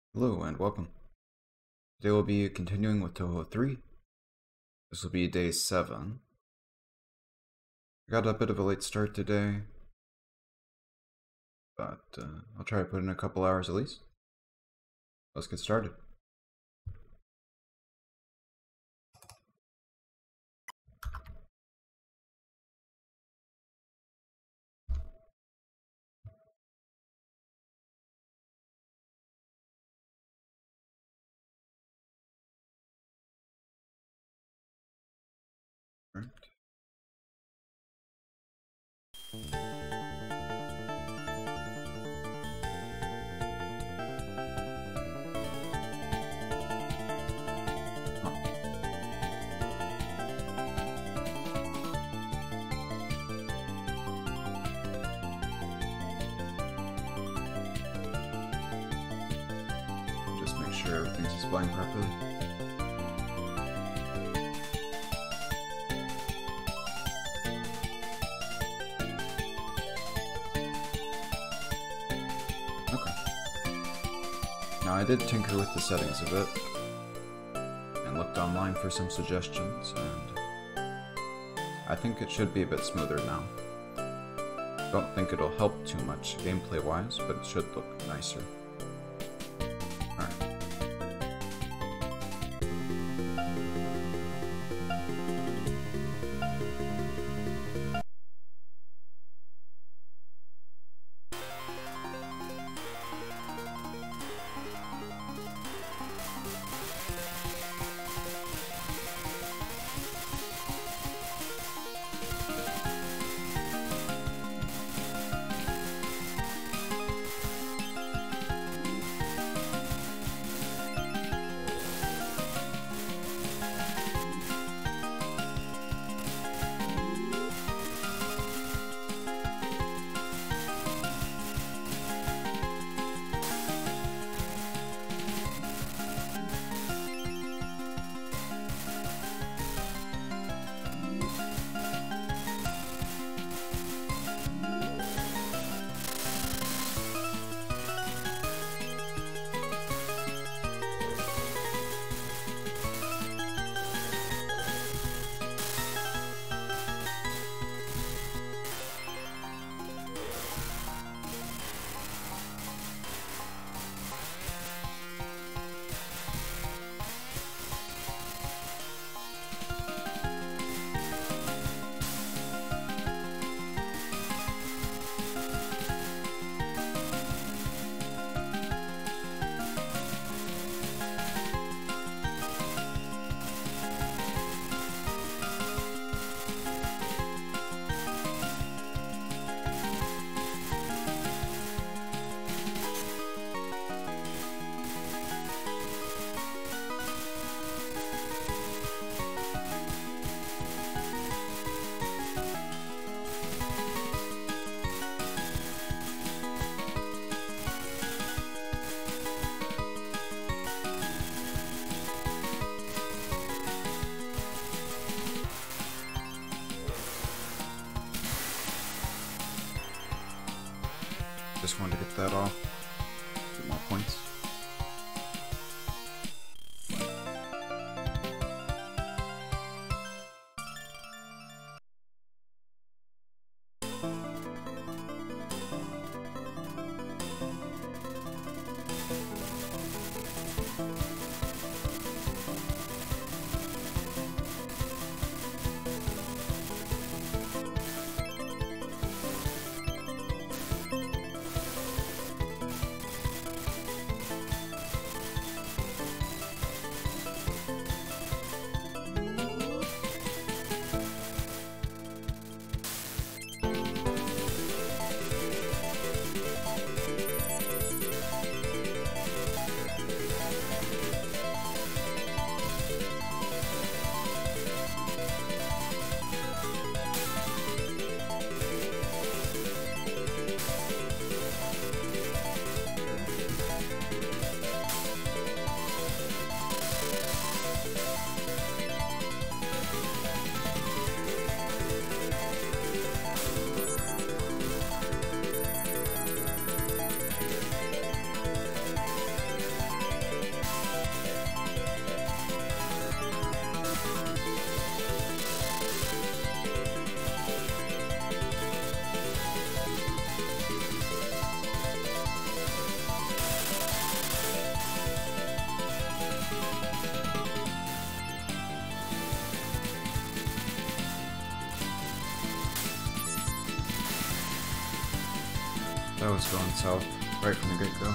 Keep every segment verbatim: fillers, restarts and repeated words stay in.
Hello and welcome. Today we'll be continuing with Touhou three. This will be day seven. I got a bit of a late start today, but uh, I'll try to put in a couple hours at least. Let's get started. All right. Just make sure everything's displaying properly. Okay. Now I did tinker with the settings a bit and looked online for some suggestions, and I think it should be a bit smoother now. Don't think it'll help too much gameplay wise, but it should look nicer. Alright. Just wanted to get that off. Get more points. That was going south right from the get-go.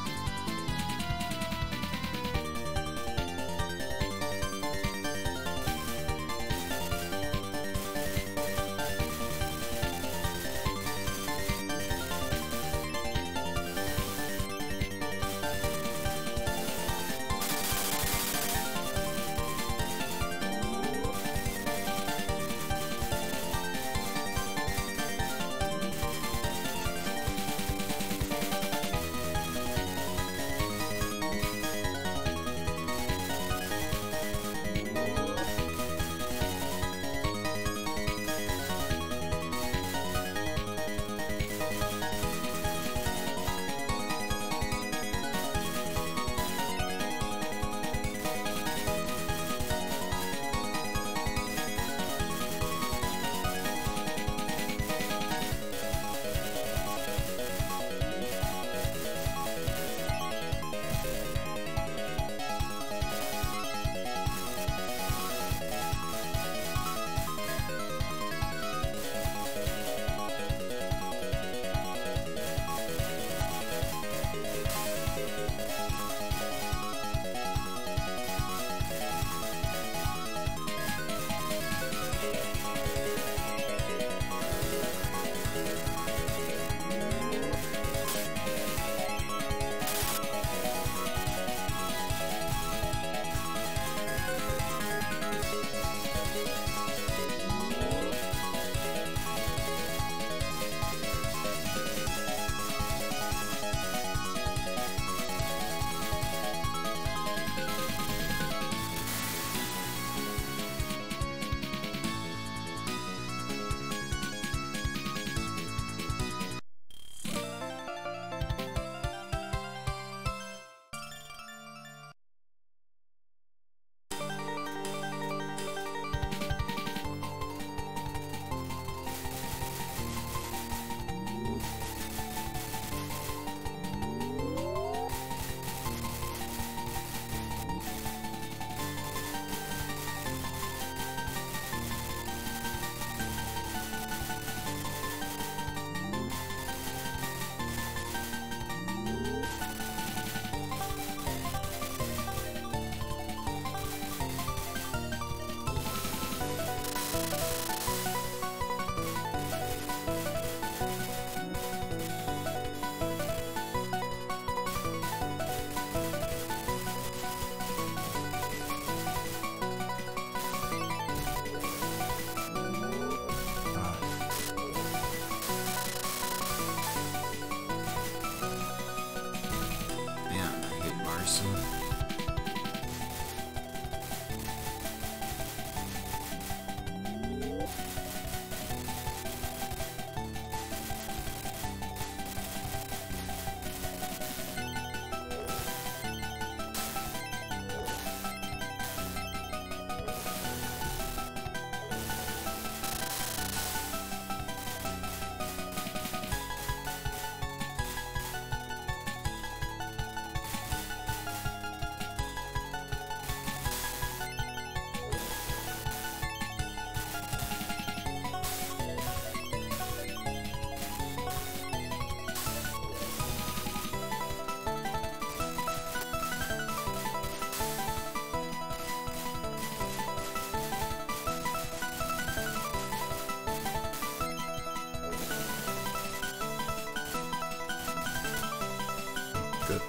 Good.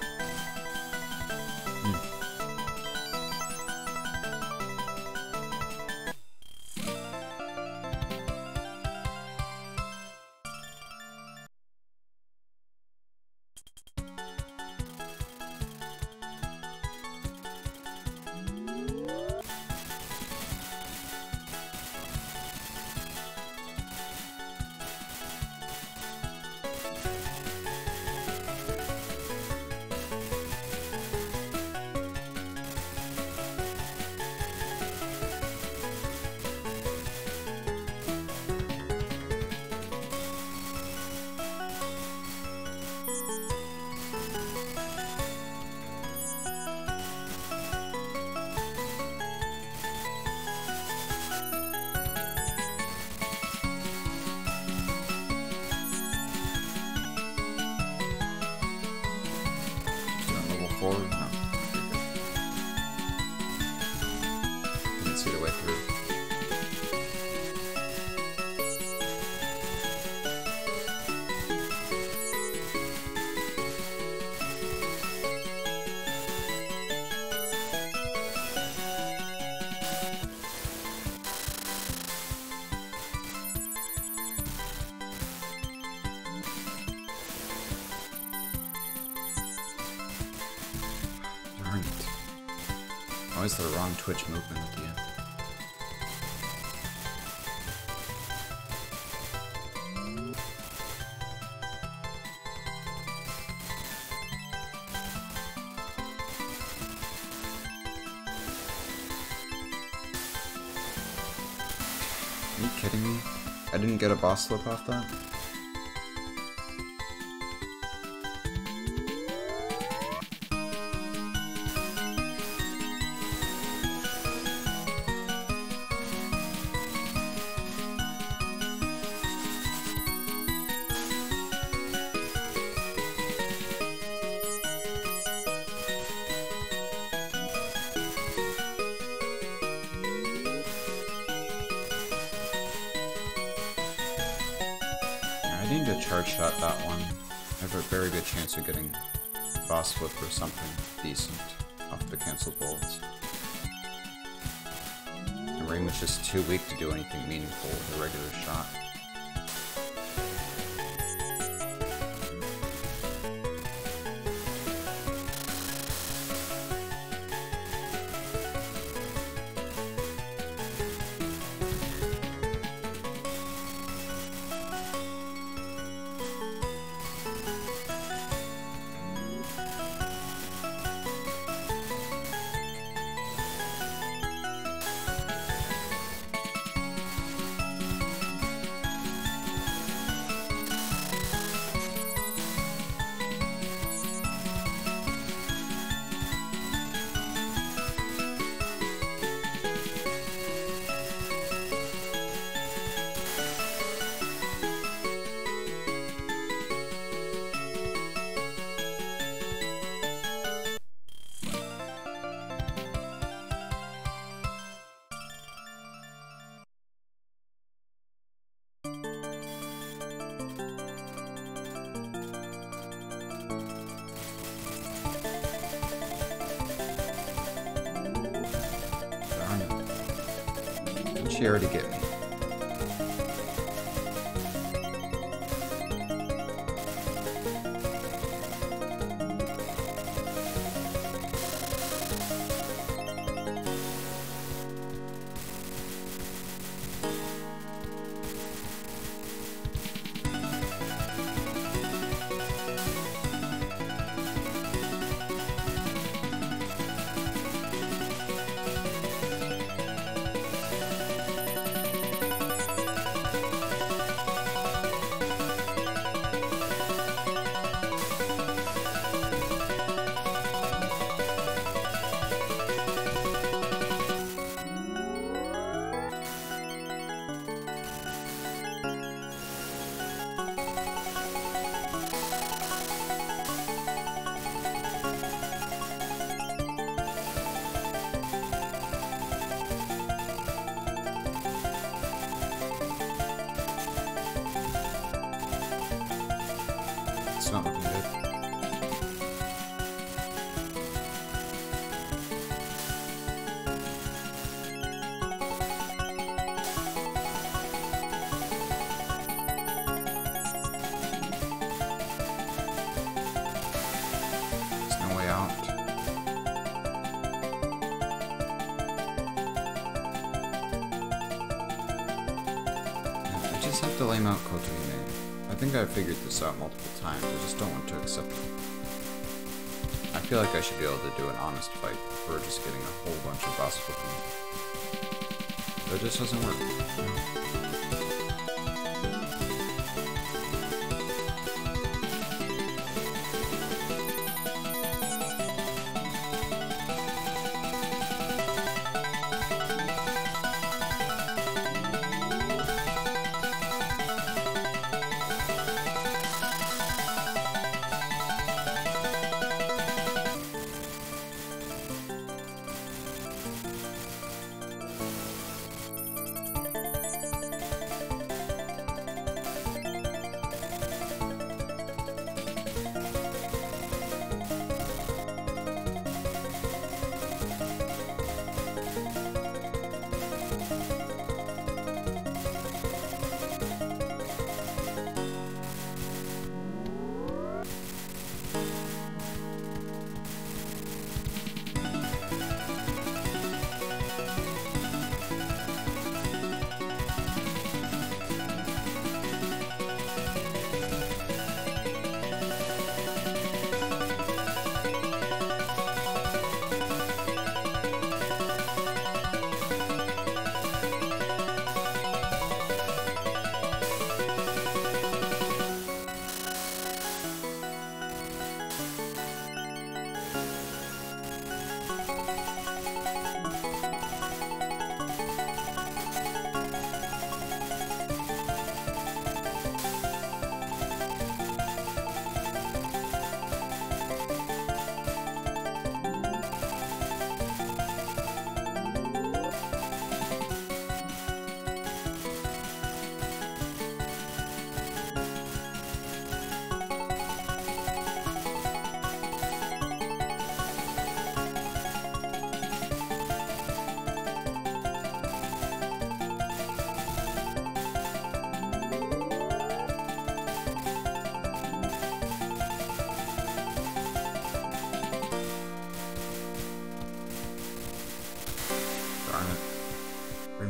Hmm. forward? No. Didn't see the way through. Darn it. Always the wrong twitch movement at the end. Are you kidding me? I didn't get a boss flip off that? I need to charge shot that one. I have a very good chance of getting boss flip or something decent off the cancelled bullets. The ring was just too weak to do anything meaningful with a regular shot. She already get me. It's not looking good. There's no way out. Yeah, I just have to lame out Kotohime. I think I've figured this out multiple times, I just don't want to accept it. I feel like I should be able to do an honest fight before just getting a whole bunch of boss flipping. But it just doesn't work. You know?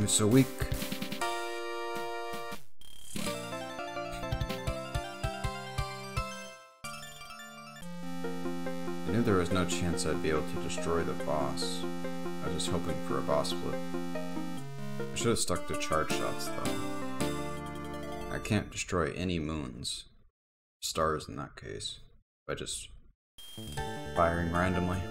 so weak. I knew there was no chance I'd be able to destroy the boss. I was just hoping for a boss flip. I should have stuck to charge shots though. I can't destroy any moons. Stars in that case. By just firing randomly.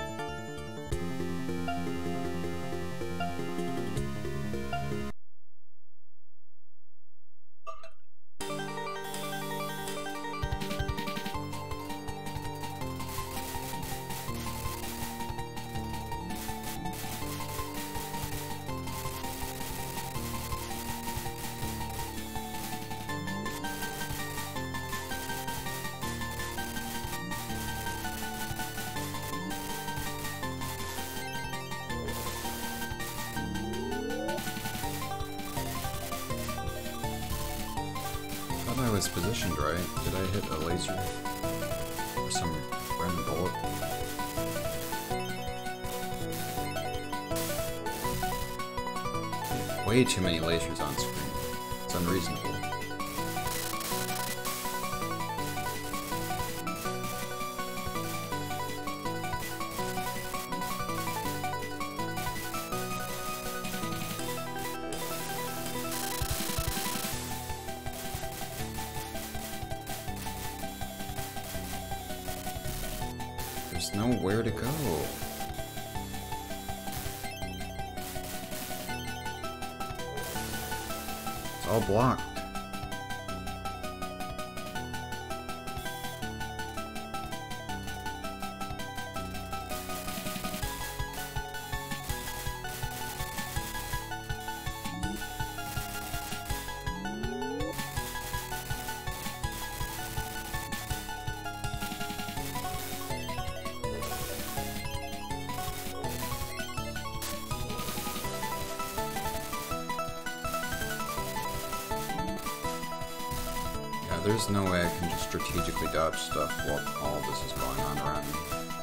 I was positioned right. Did I hit a laser? Or some random bullet? Way too many lasers on screen. It's unreasonable. There's nowhere to go. It's all blocked. There's no way I can just strategically dodge stuff while all this is going on around me.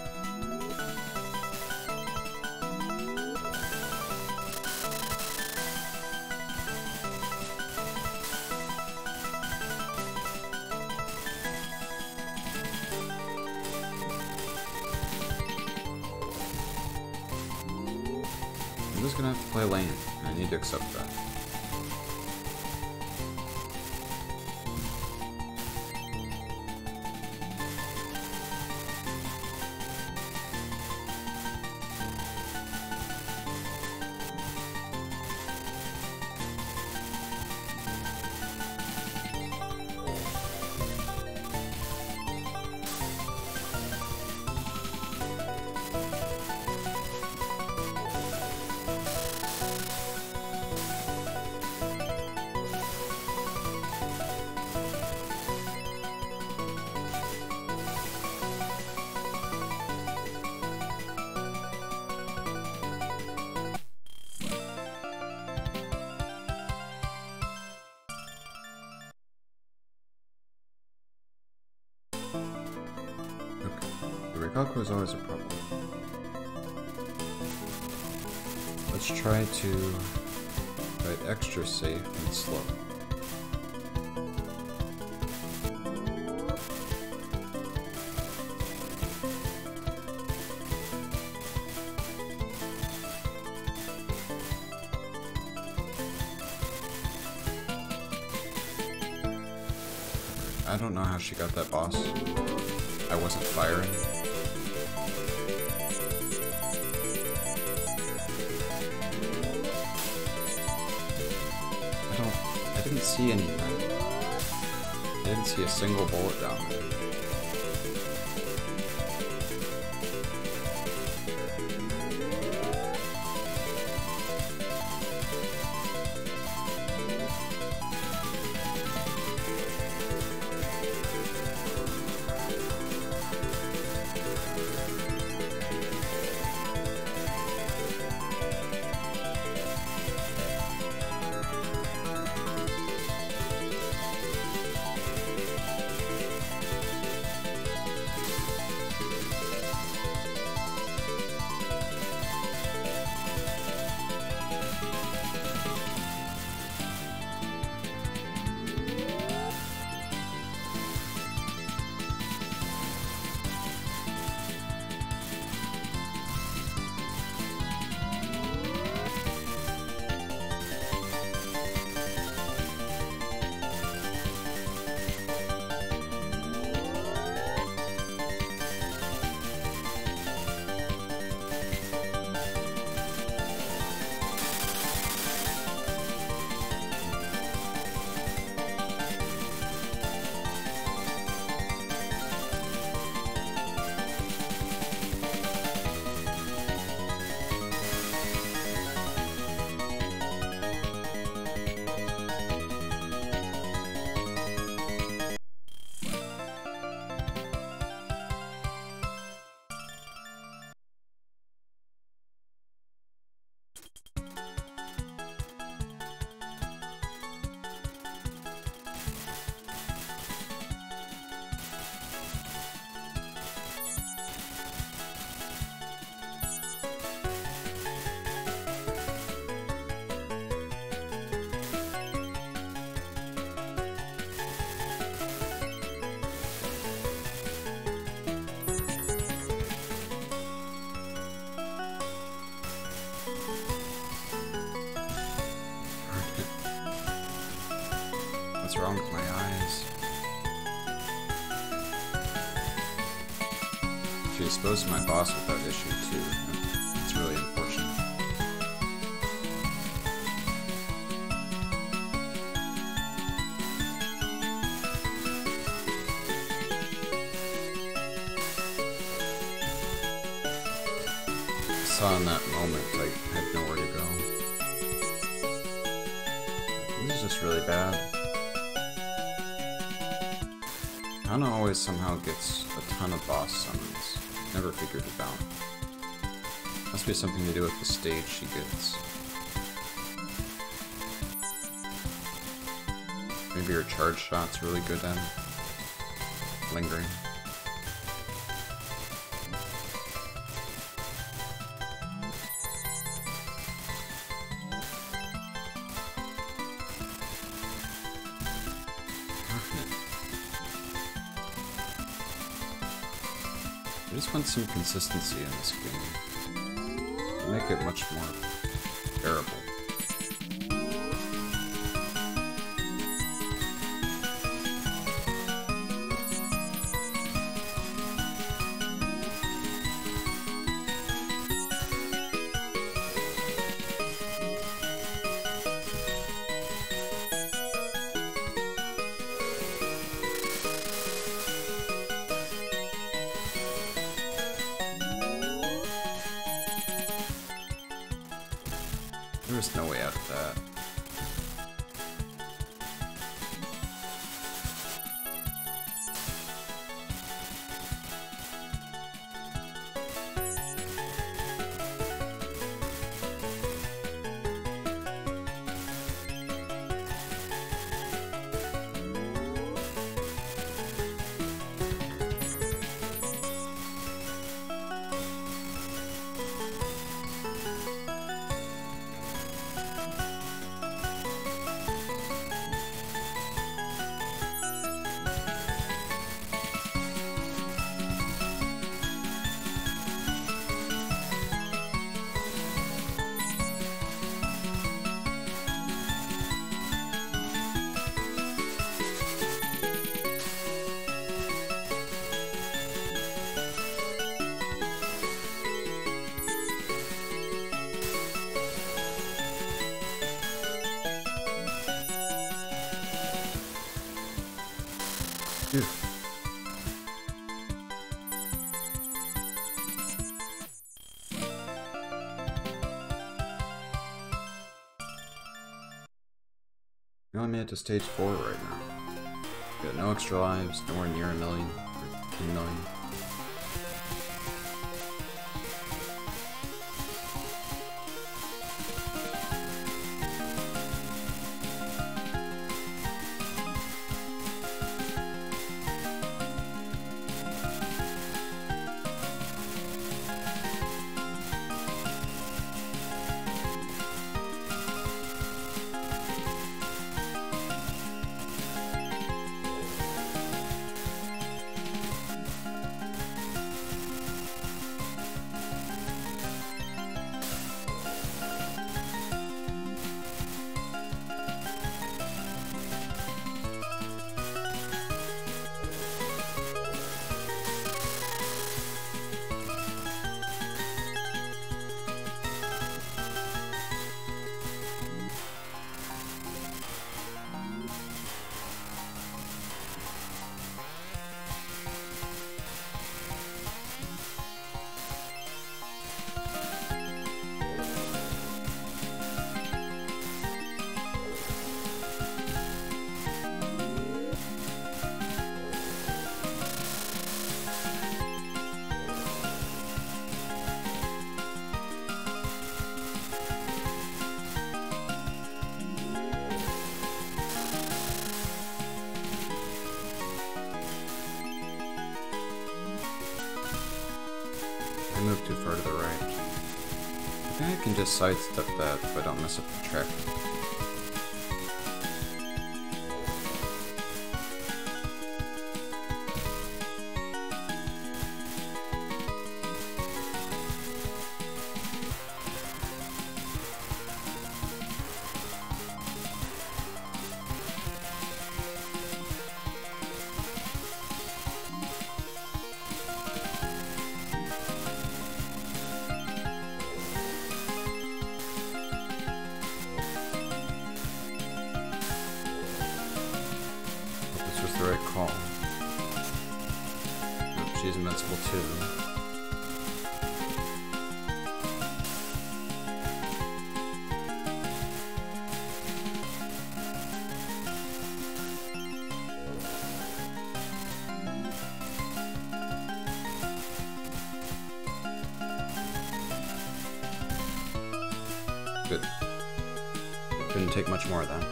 I'm just gonna have to play lane, and I need to accept that. Recalco is always a problem. Let's try to fight extra safe and slow. I don't know how she got that boss. I wasn't firing. I don't... I didn't see anything. I didn't see a single bullet down there. What's wrong with my eyes? She exposed my boss with that issue too. It's really unfortunate. I saw in that moment I had nowhere to go. This is just really bad. Hana always somehow gets a ton of boss summons. Never figured it out. Must be something to do with the stage she gets. Maybe her charge shot's really good at lingering. I just want some consistency in this game. To make it much more bearable. There's no way out of that. Phew. We only made it to stage four right now. We got no extra lives, nowhere near a million, or ten million. I moved too far to the right. I think I can just sidestep that if I don't mess up the track. the right call. Oh, she's invincible too. Good. It couldn't take much more then.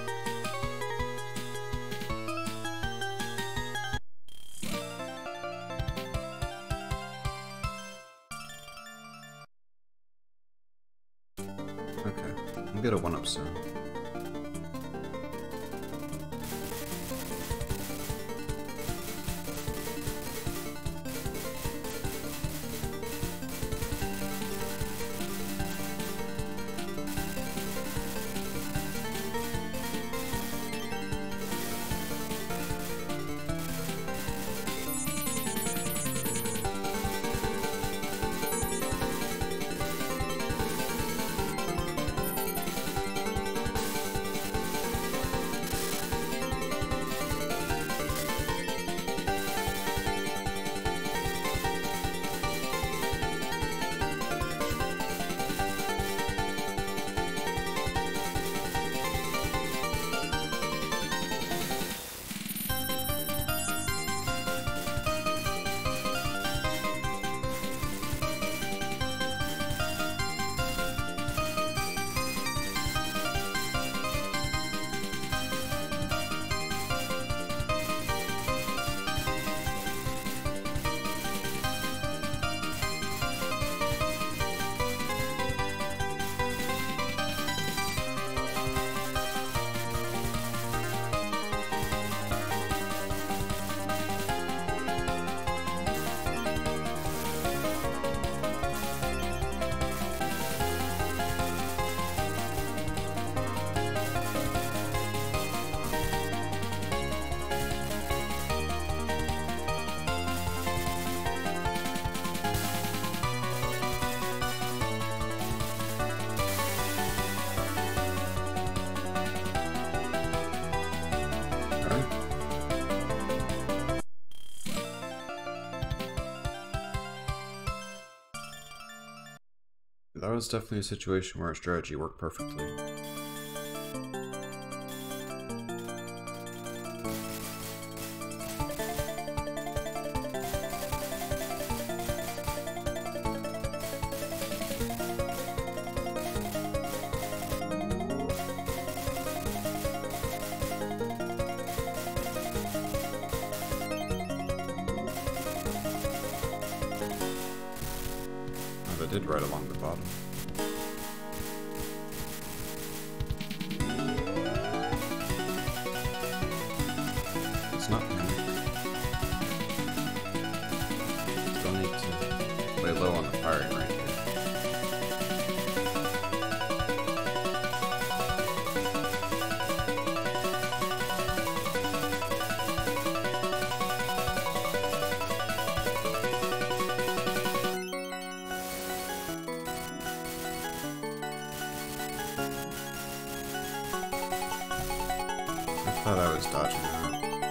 Okay, we'll get a one-up soon. That was definitely a situation where our strategy worked perfectly. Oh, they did right along the bottom. It's not panic. Still need to lay low on the firing right here. I thought I was dodging that.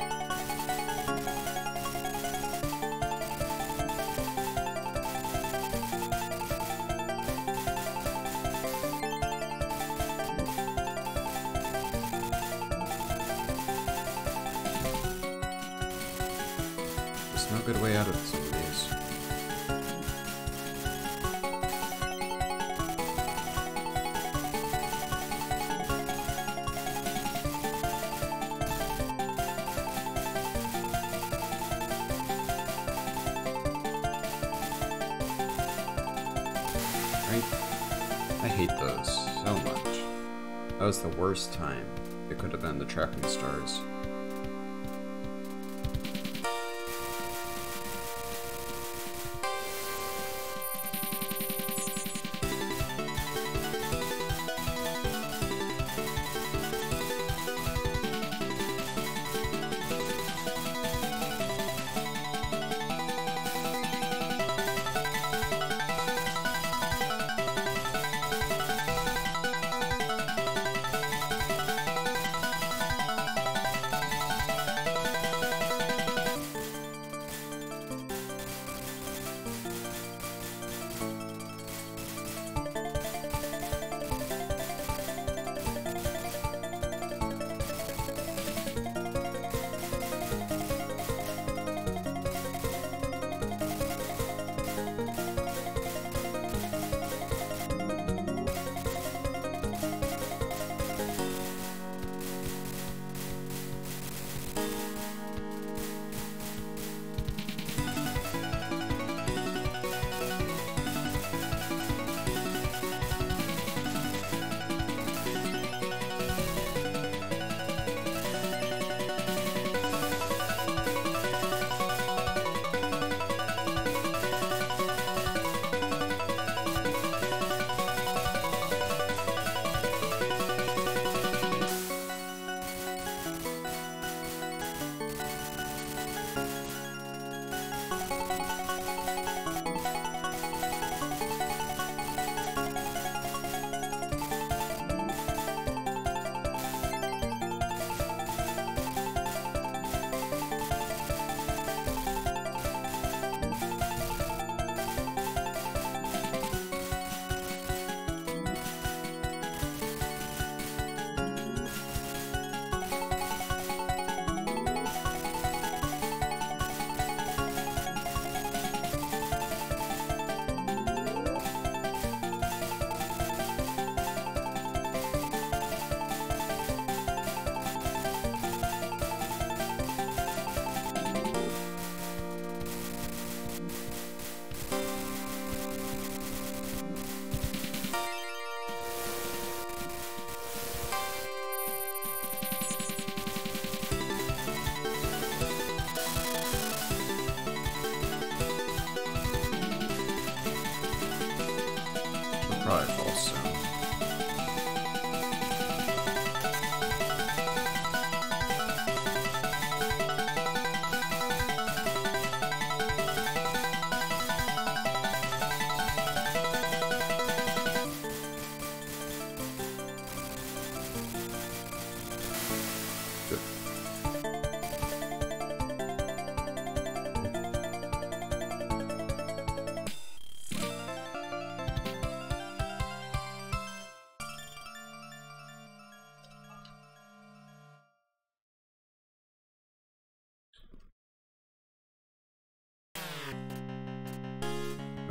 There's no good way out of some of these. I hate those so much. That was the worst time it could have been the trapping stars.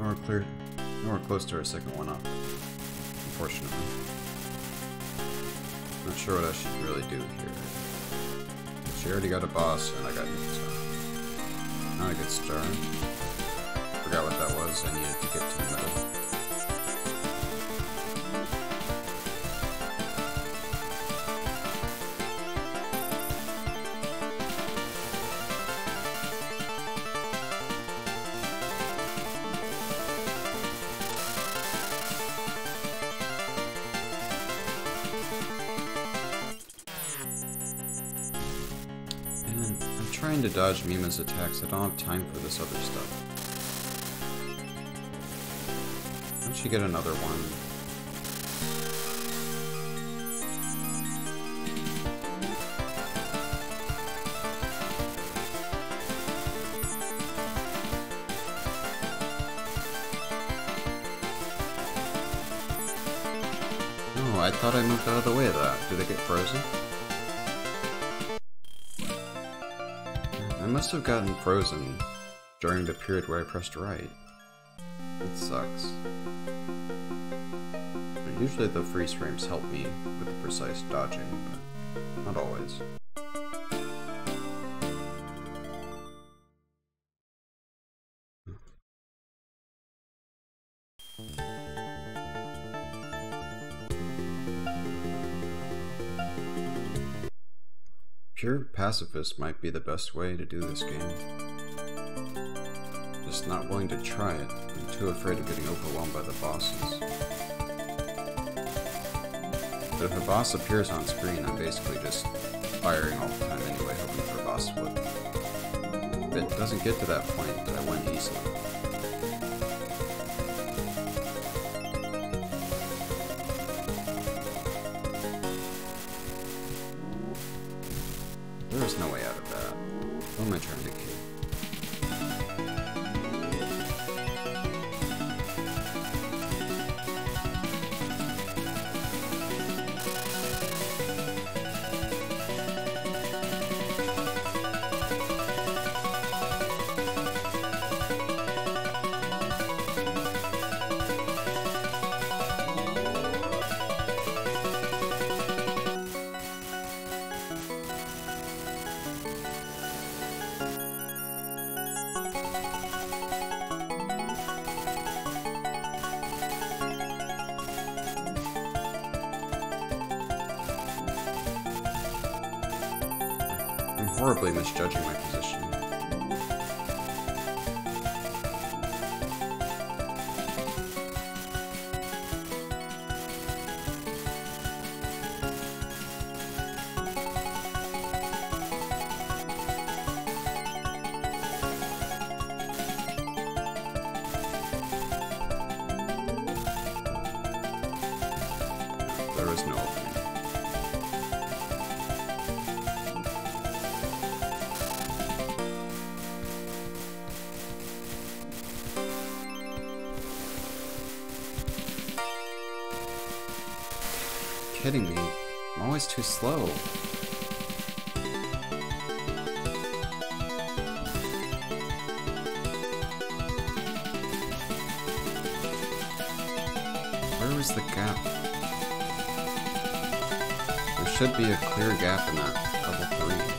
Nowhere clear, nowhere close to our second one up, unfortunately. Not sure what I should really do here. She already got a boss, and I got Yumejikuu. Not a good start. Forgot what that was. I needed to get to the middle. Trying to dodge Mima's attacks, I don't have time for this other stuff. Why don't you get another one? Oh, I thought I moved out of the way of that. Did it get frozen? I must have gotten frozen during the period where I pressed right. That sucks. But usually the freeze frames help me with the precise dodging, but not always. Pure pacifist might be the best way to do this game. Just not willing to try it. I'm too afraid of getting overwhelmed by the bosses. But if a boss appears on screen, I'm basically just firing all the time anyway, hoping for a boss flip. If it doesn't get to that point, I win easily. There's no way out of that. Who am I trying to kill? Horribly misjudging my position. There was no opening. Kidding me? I'm always too slow. Where was the gap? There should be a clear gap in that level three.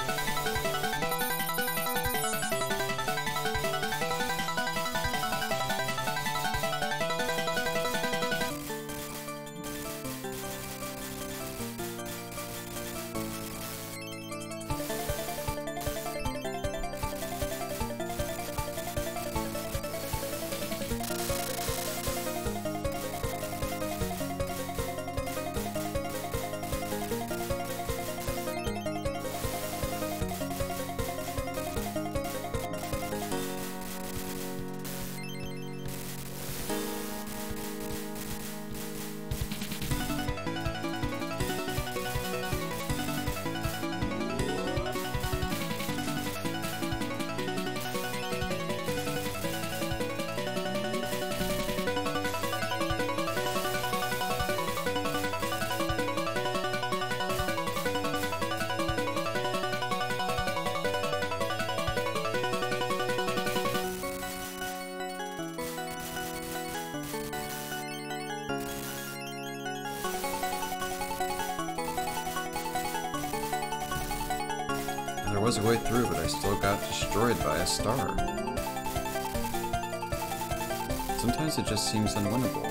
was a way through, but I still got destroyed by a star. Sometimes it just seems unwinnable.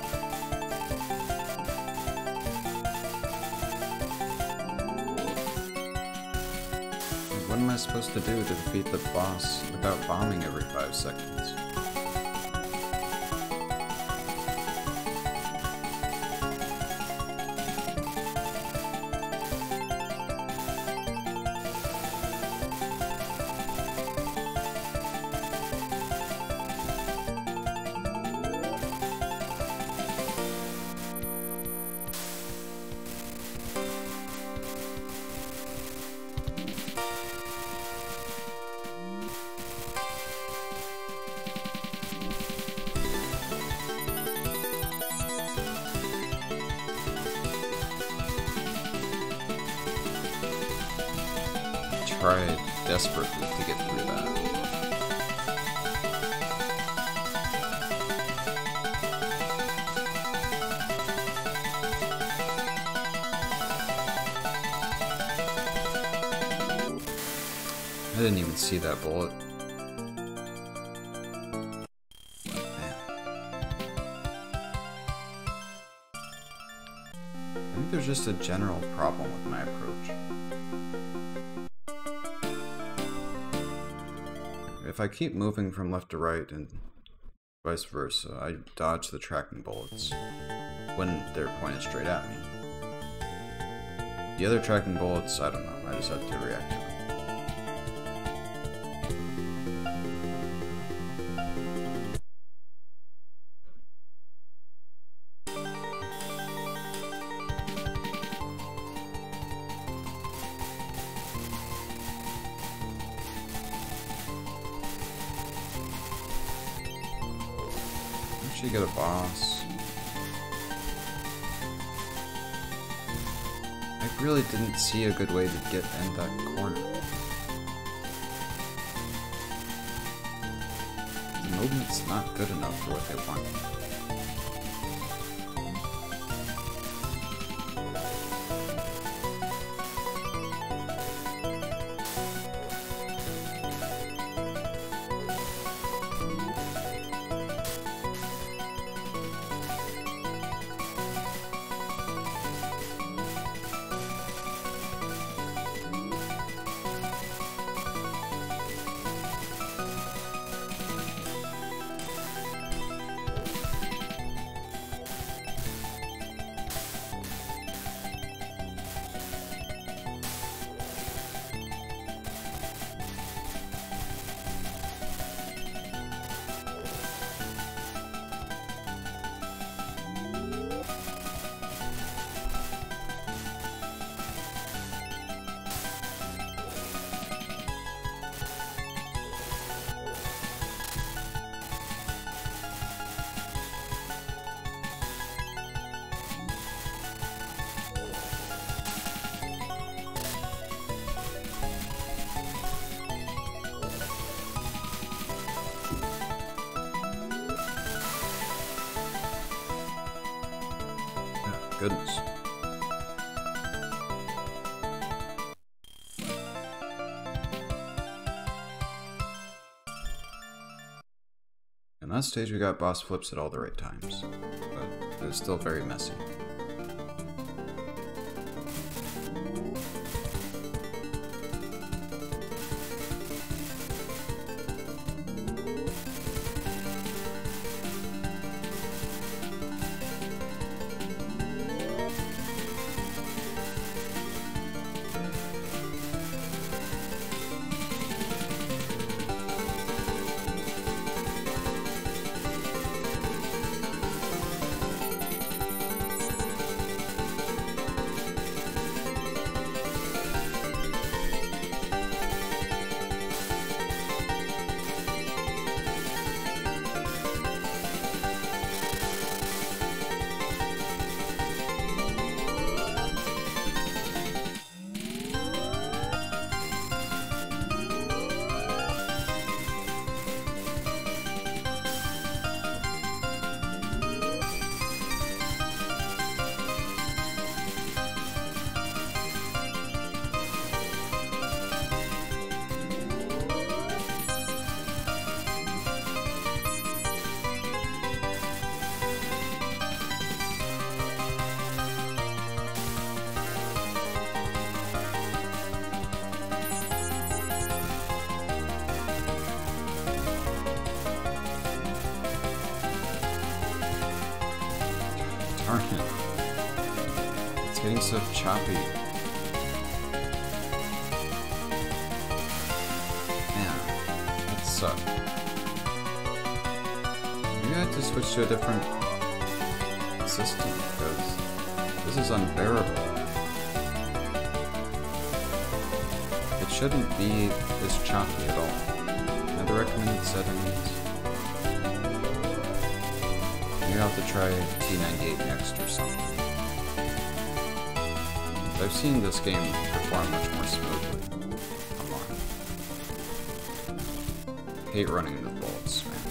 What am I supposed to do to defeat the boss without bombing every five seconds? Tried desperately to get through that. I didn't even see that bullet. Man. I think there's just a general problem with my approach. If I keep moving from left to right and vice versa, I dodge the tracking bullets when they're pointed straight at me. The other tracking bullets, I don't know, I just have to react to them. You get a boss. I really didn't see a good way to get in that corner. The movement's not good enough for what they want. Goodness. In that stage we got boss flips at all the right times, but it was still very messy. Darn it. It's getting so choppy. Man, that sucked. Maybe I have to switch to a different system because this is unbearable. It shouldn't be this choppy at all. Now the recommended settings. Maybe I'll have to try T ninety-eight next or something. I've seen this game perform much more smoothly. Come on. Hate running the bullets, man.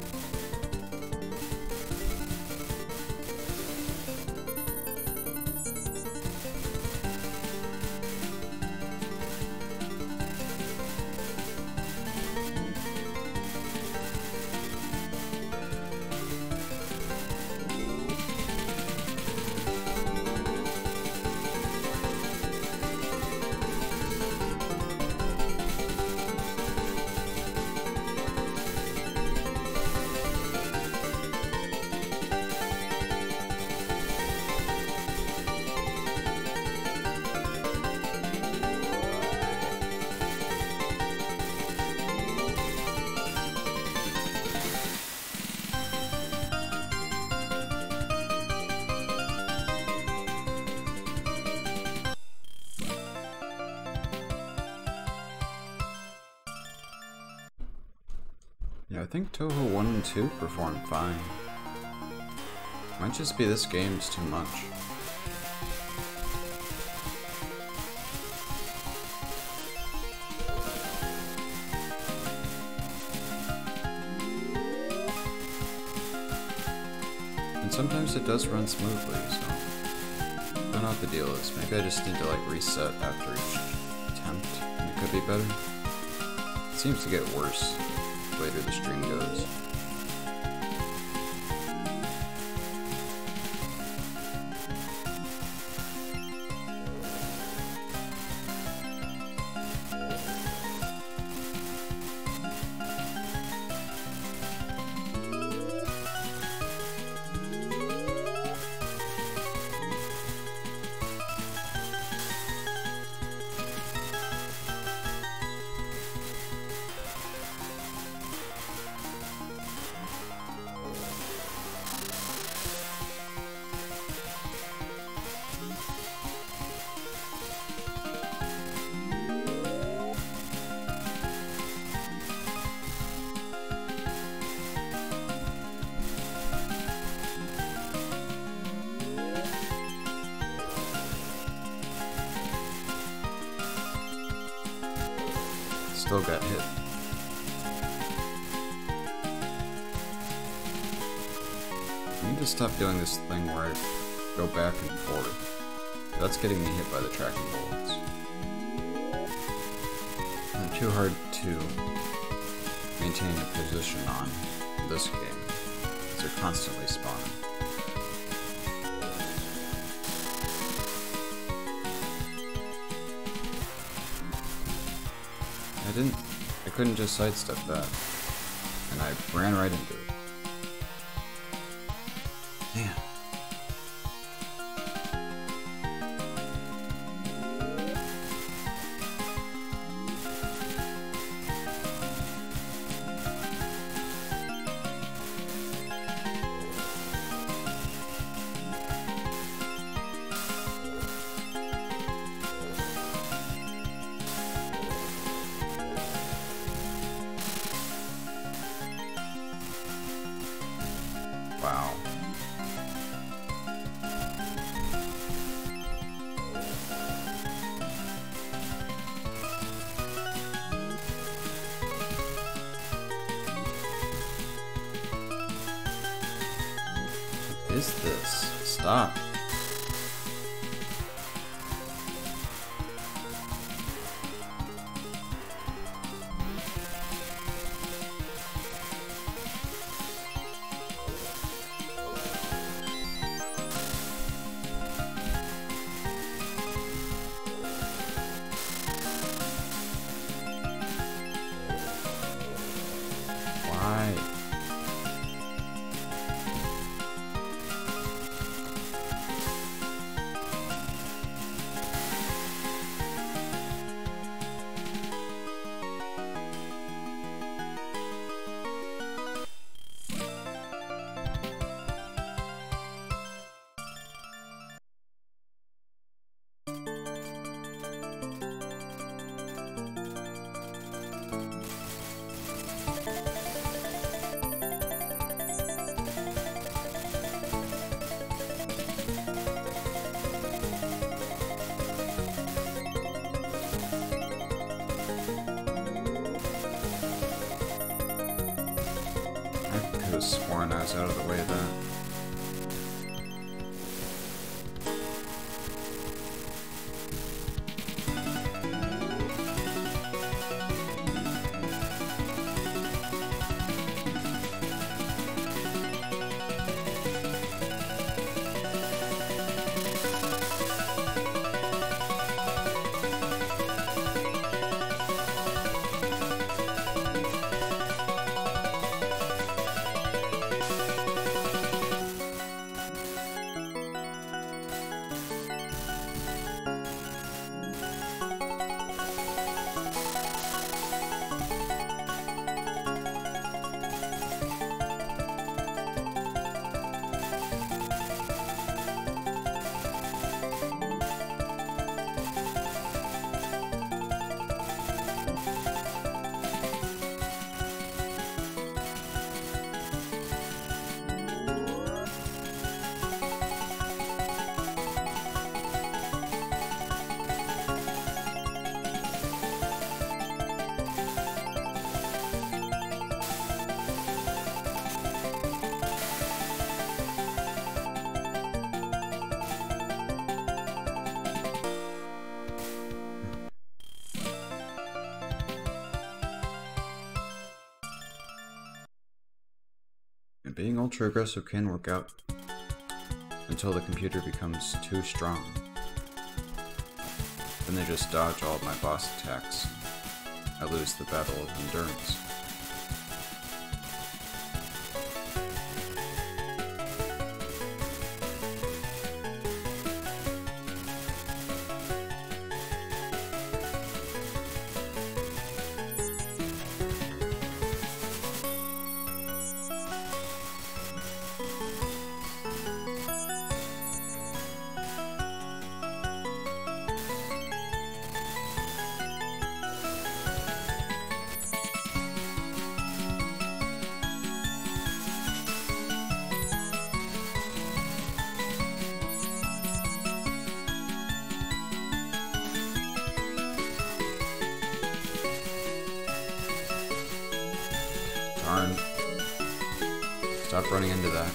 Yeah, I think Touhou one and two performed fine. Might just be this game's too much. And sometimes it does run smoothly, so I don't know what the deal is. Maybe I just need to like reset after each attempt and it could be better. It seems to get worse the later the stream goes. Still got hit. I need to stop doing this thing where I go back and forth. That's getting me hit by the tracking bullets. They're too hard to maintain a position on in this game, because they're constantly spawning. I didn't, I couldn't just sidestep that, and I ran right into it. Man. Wow. What is this? Stop. to his sworn ass out of the way of that. And being ultra aggressive can work out until the computer becomes too strong. Then they just dodge all of my boss attacks. I lose the battle of endurance. Darn. Stop running into that.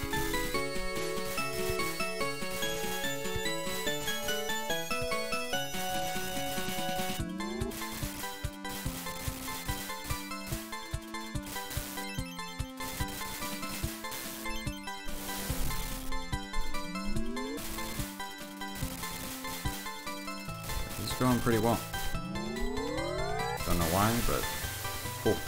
This is going pretty well. Don't know why, but cool.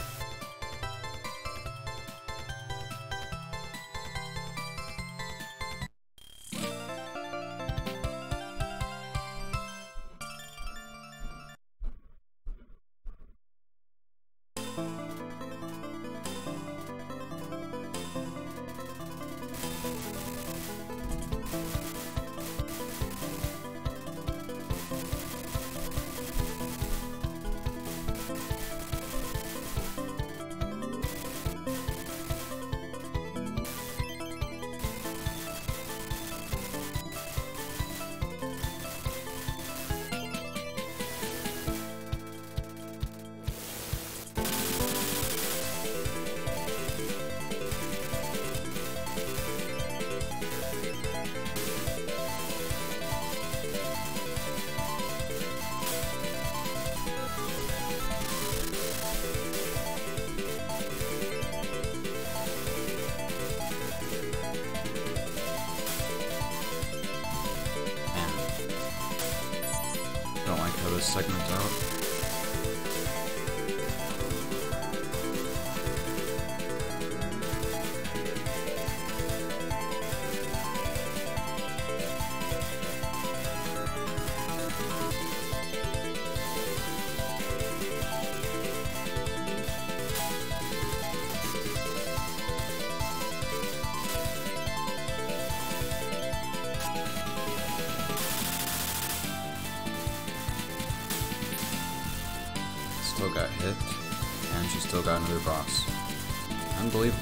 This segment out. Still got hit, and she still got another boss. Unbelievable.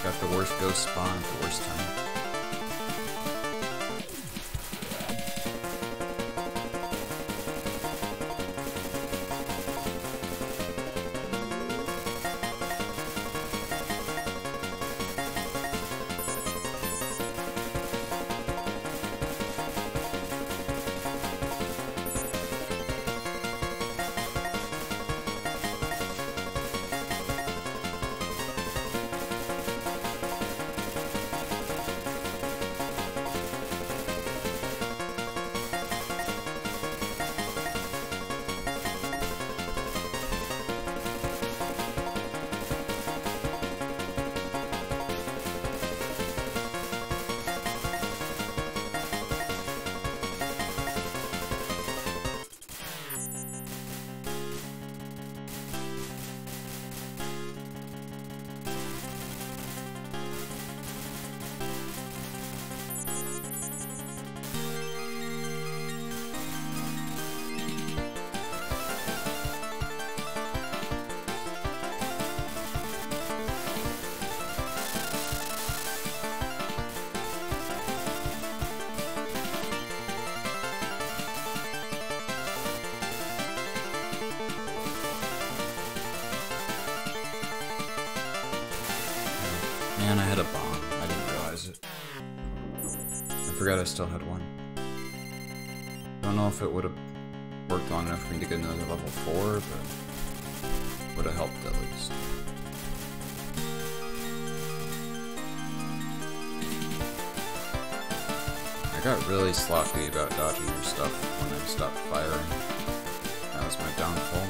Got the worst ghost spawn at the worst time. Man, I had a bomb. I didn't realize it. I forgot I still had one. Don't know if it would have worked long enough for me to get another level four, but would have helped at least. I got really sloppy about dodging your stuff when I stopped firing. That was my downfall.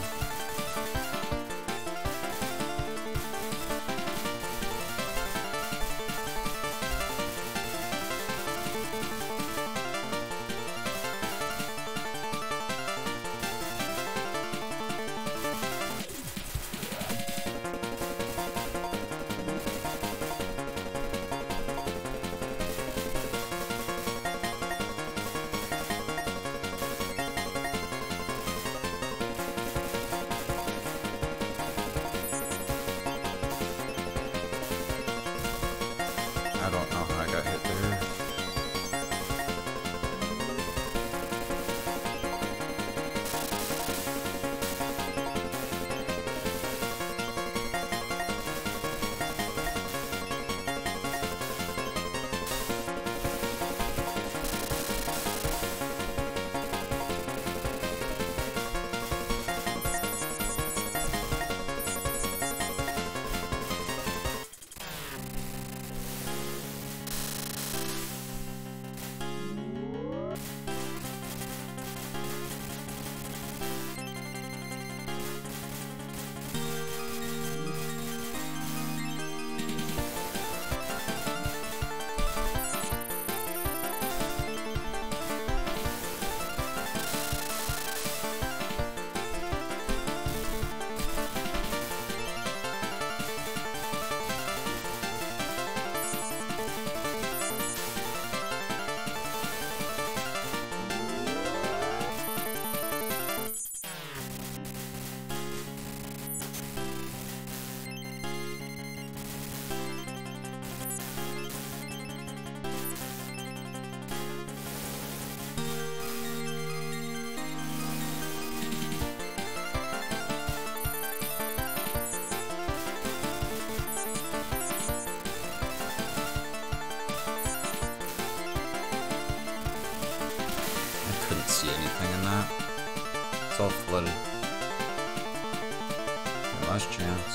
I don't know how I got hit there. See anything in that. It's all flooded. Yeah, last chance.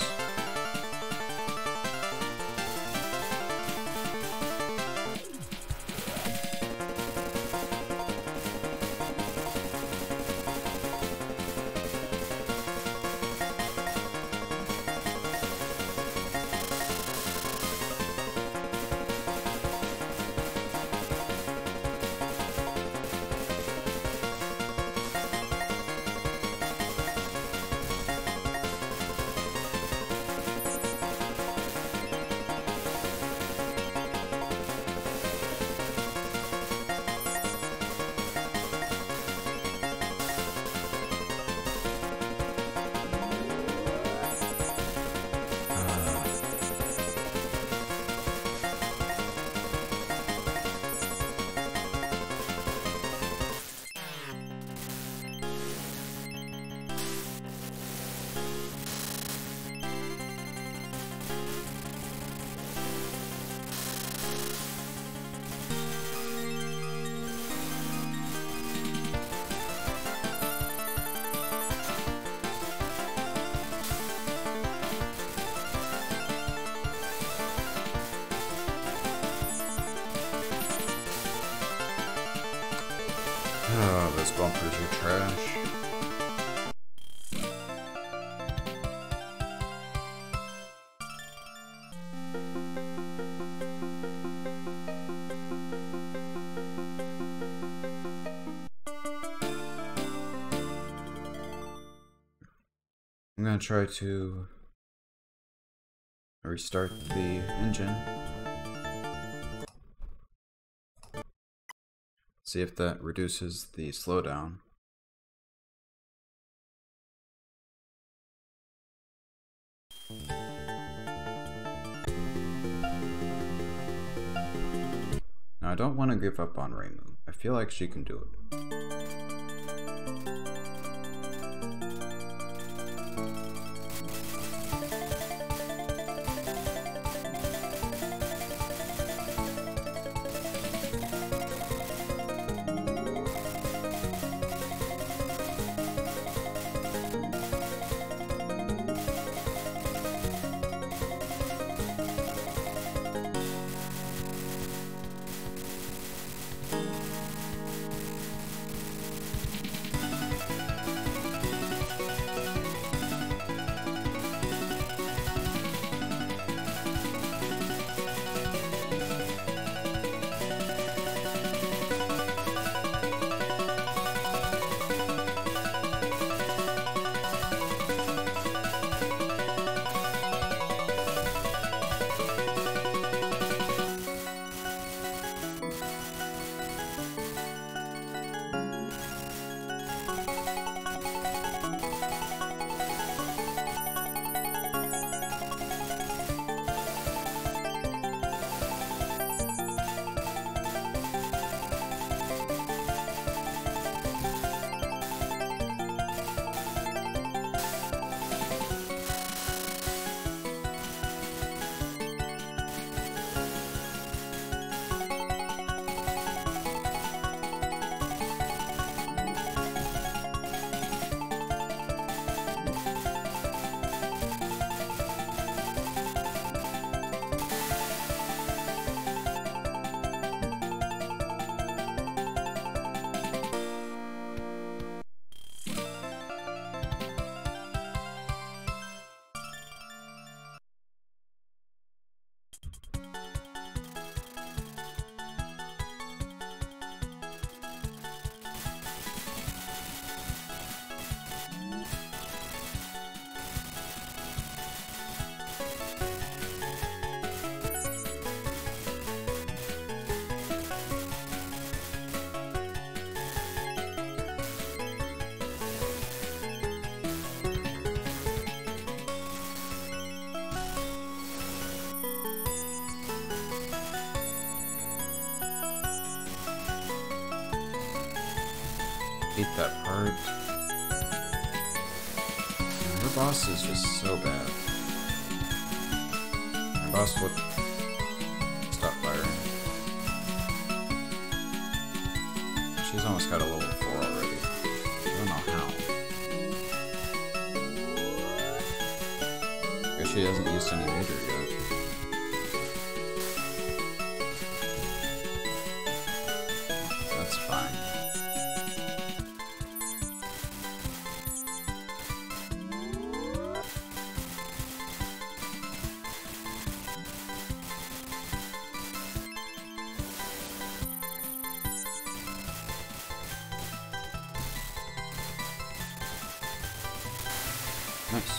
those bumpers are trash. I'm gonna try to restart the engine. See if that reduces the slowdown. Now I don't want to give up on Reimu. I feel like she can do it. Hate that part. Her boss is just so bad. My boss would stop firing. She's almost got a level four already. I don't know how. Guess she hasn't used any meter yet. That's fine. Nice.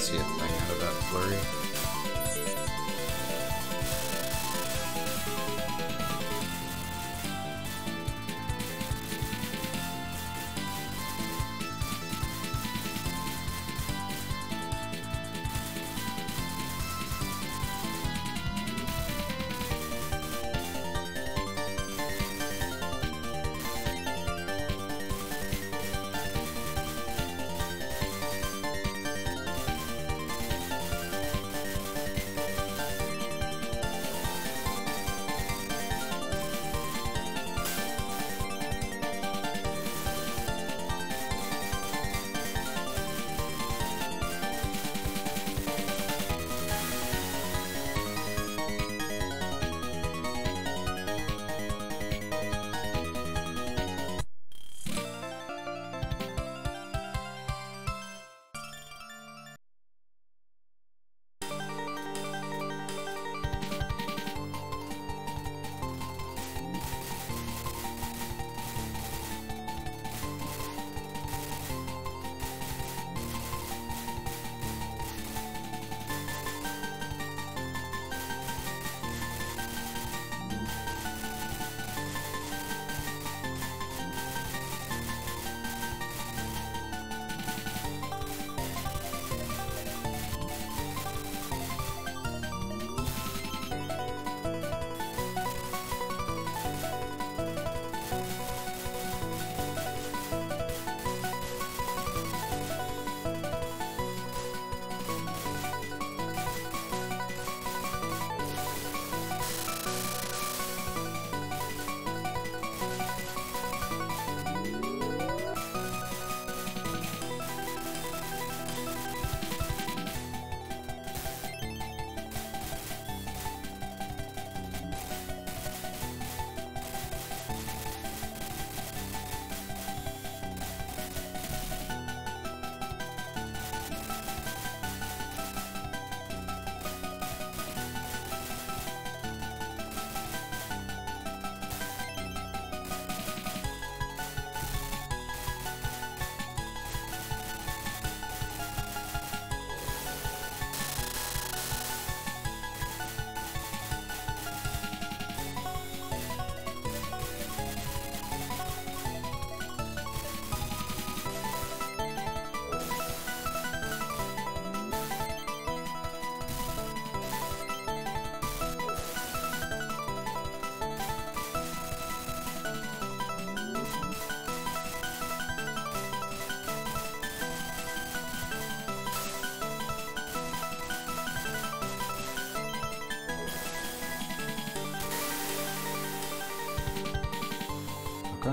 see a thing out of that flurry. Okay.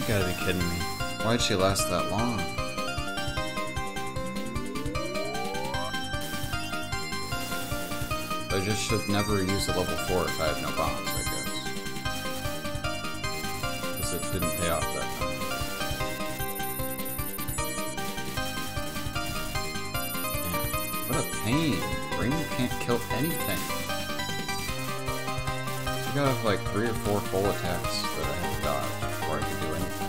You gotta be kidding me. Why'd she last that long? I just should never use a level four if I have no bombs, I guess. Because it didn't pay off that time. Man, what a pain. Ring can't kill anything. I gotta have like three or four full attacks that I have to dodge before I can do anything.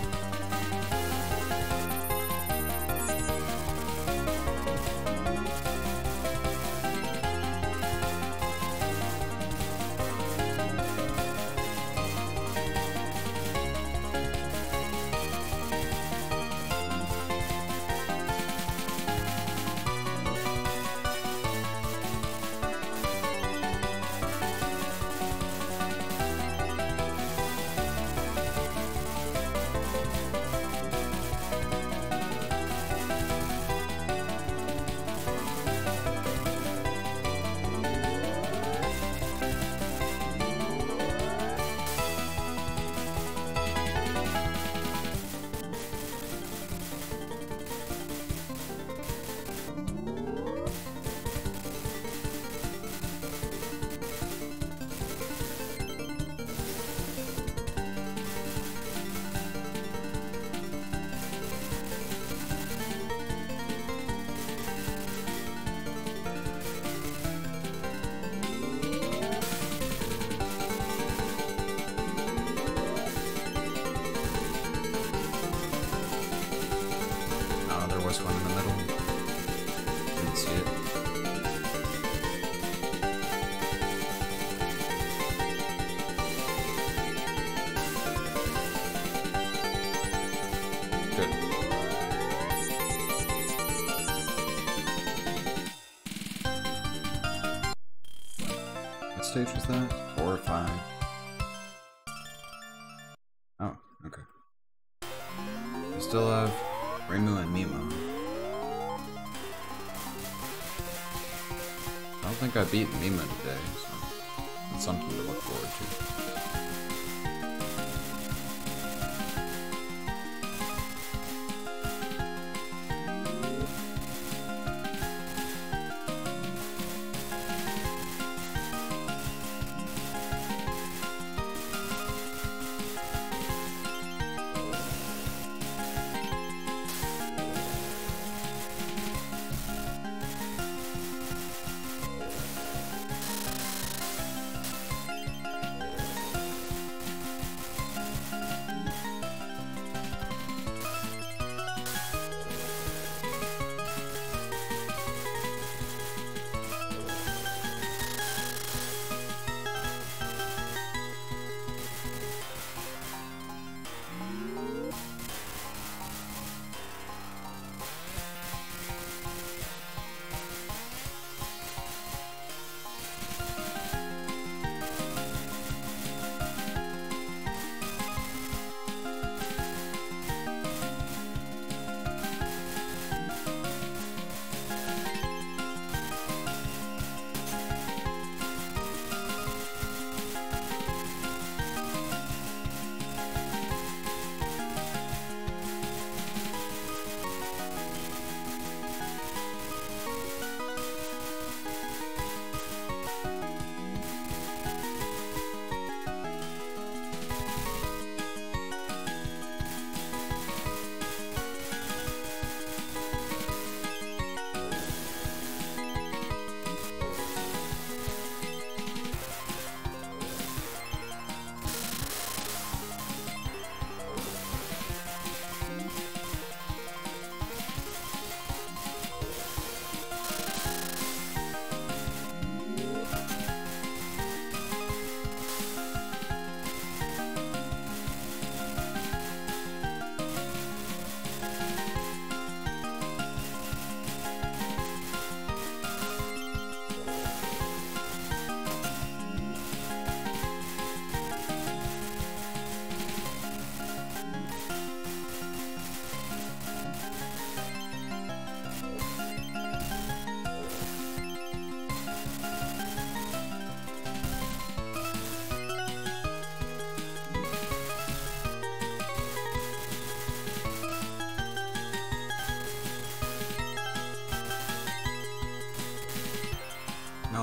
Was one in the middle. Didn't see it. Good. What stage was that? Four or five? Oh, okay. We still have Reimu and Mimo. I don't think I beat Mima today, so that's something to look forward to.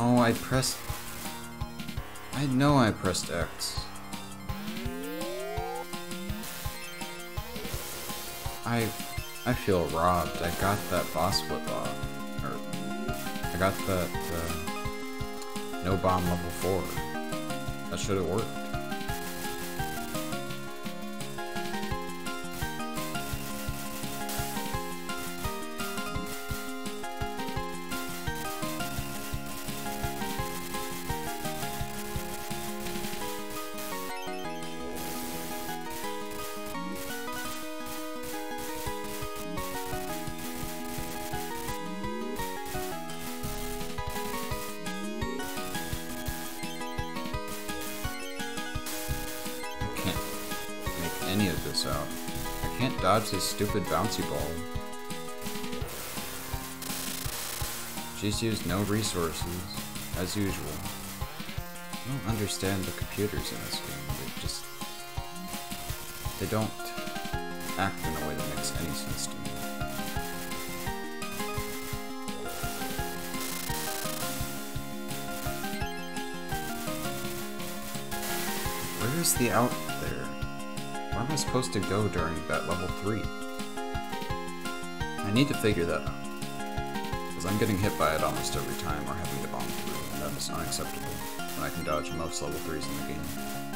No, I pressed... I know I pressed X. I... I feel robbed. I got that boss flip off. Or... I got that, uh... no bomb level four. That should have worked. Any of this out. I can't dodge this stupid bouncy ball. She's used no resources, as usual. I don't understand the computers in this game. They just... They don't act in a way that makes any sense to me. Where's the out there? Where am I supposed to go during that level three? I need to figure that out. Because I'm getting hit by it almost every time or having to bomb through, and that is unacceptable when I can dodge most level threes in the game.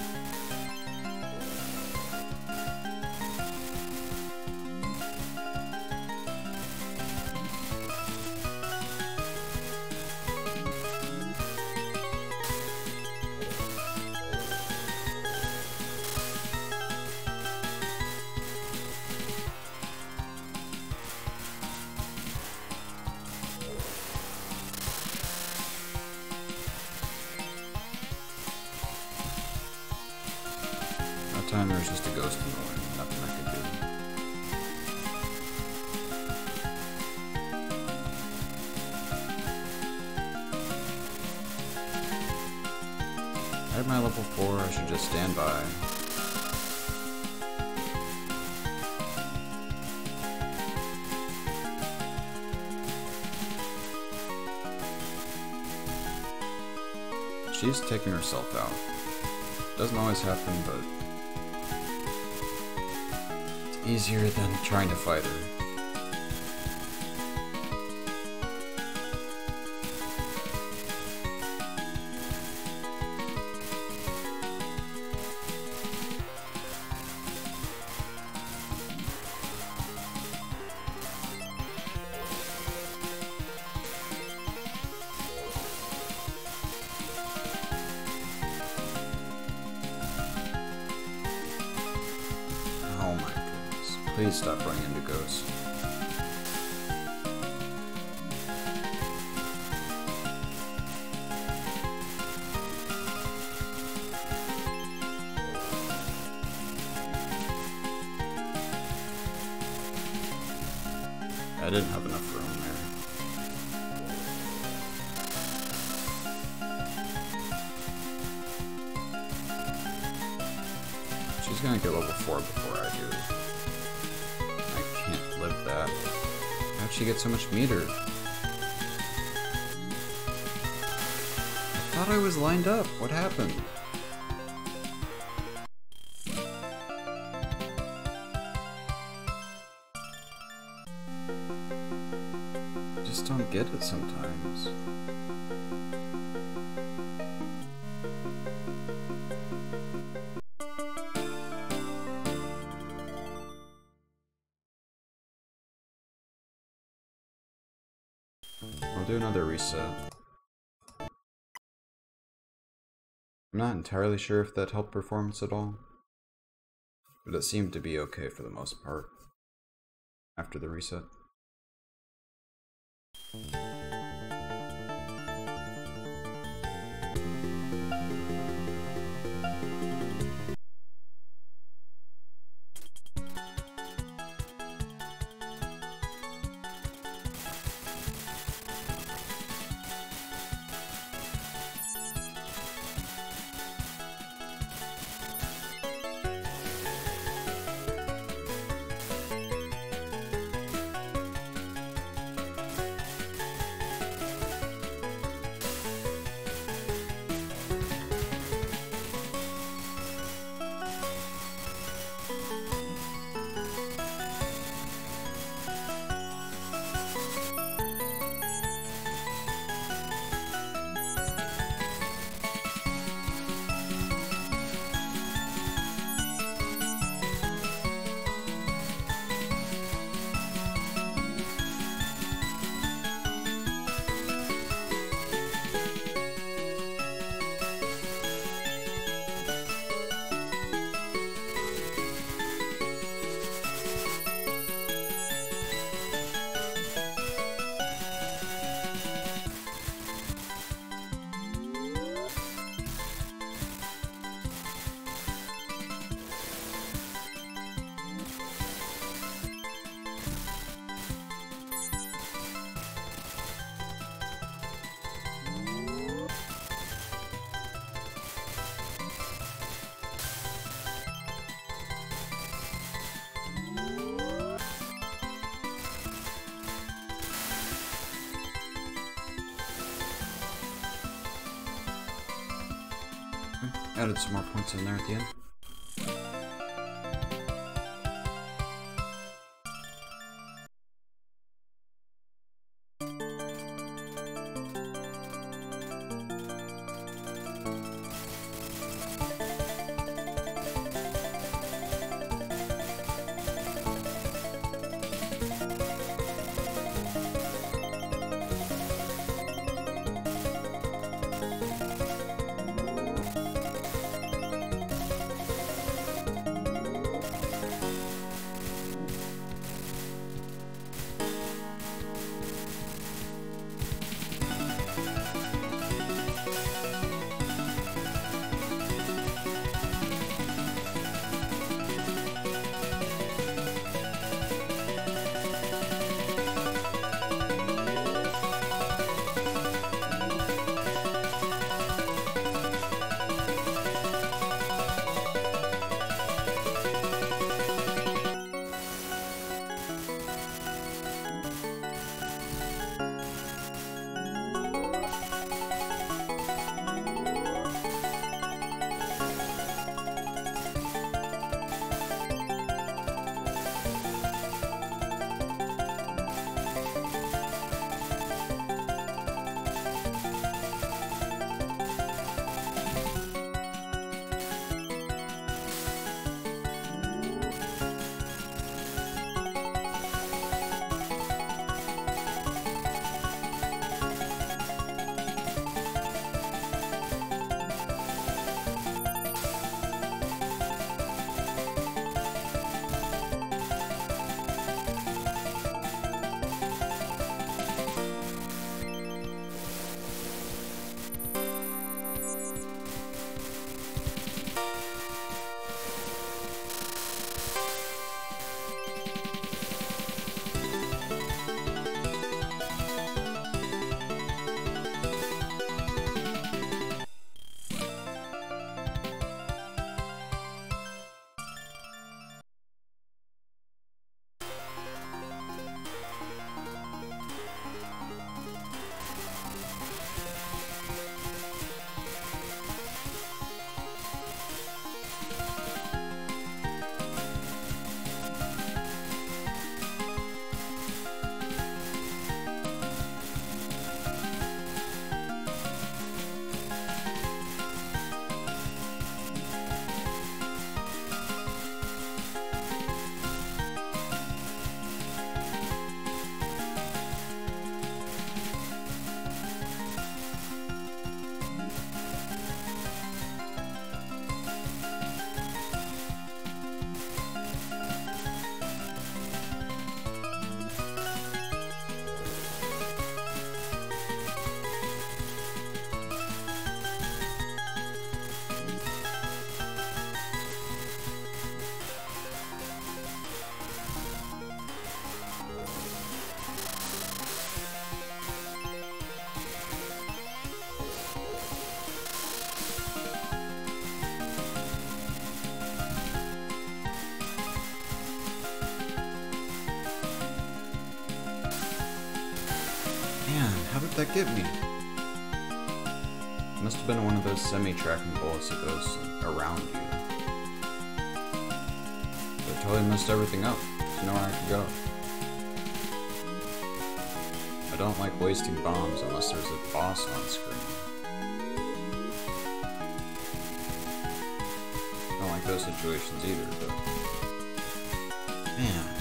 Time there's just a ghost in the way, nothing I could do. I have my level four, I should just stand by. She's taking herself out. Doesn't always happen, but easier than trying to fight her. Oh my goodness. Please stop running into ghosts. I didn't have enough room there. She's gonna get level four before I do. I can't live that. How'd she get so much meter? I thought I was lined up. What happened? I just don't get it sometimes. I'll do another reset. I'm not entirely sure if that helped performance at all, but it seemed to be okay for the most part after the reset. Added some more points in there at the end. How did that get me? It must have been one of those semi-tracking bullets that goes around you. But it totally messed everything up. There's nowhere I could go. I don't like wasting bombs unless there's a boss on screen. I don't like those situations either, but... man.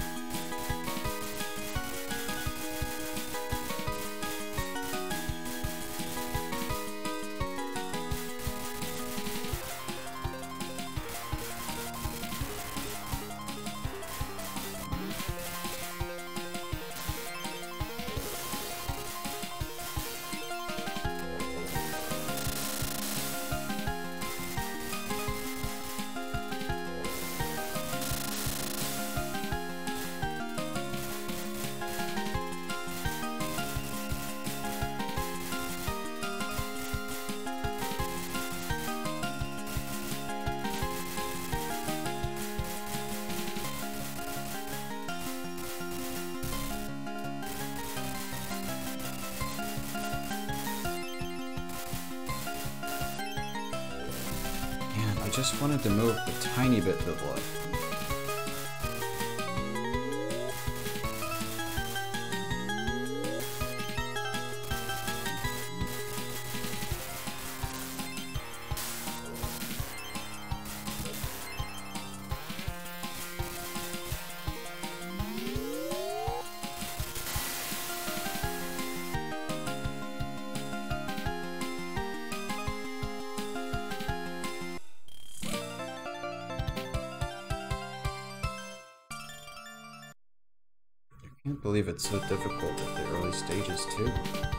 I just wanted to move a tiny bit to the left. I can't believe it's so difficult at the early stages, too.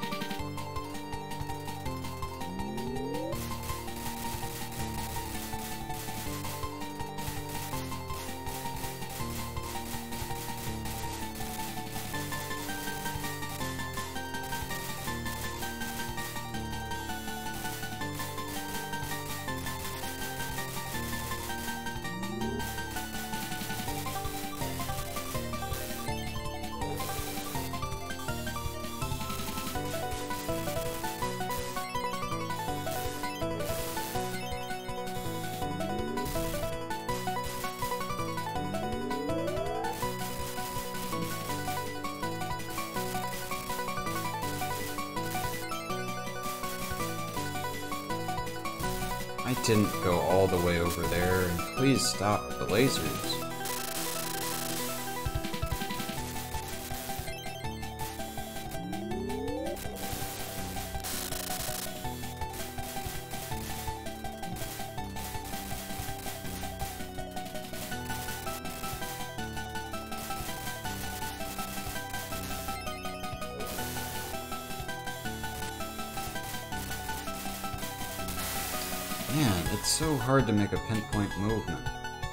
I didn't go all the way over there, and please stop the lasers. Man, it's so hard to make a pinpoint movement.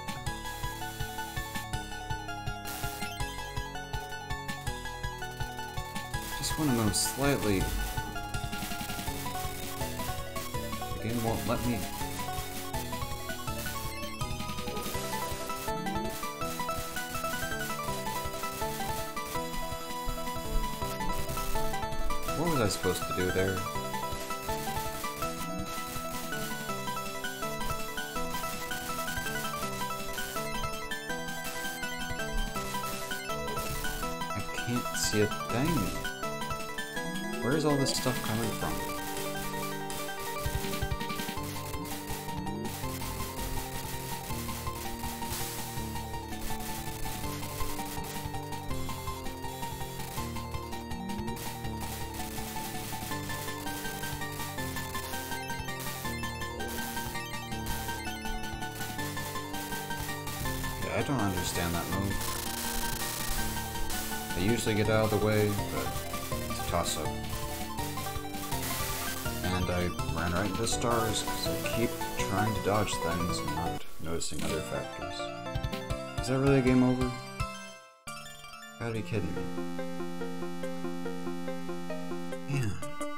Just want to move slightly. The game won't let me. What was I supposed to do there? Can't see a thing. Where is all this stuff coming from? Yeah, I don't understand that move. I usually get out of the way, but it's a toss-up. And I ran right into stars because I keep trying to dodge things and not noticing other factors. Is that really a game over? Gotta be kidding me. Man.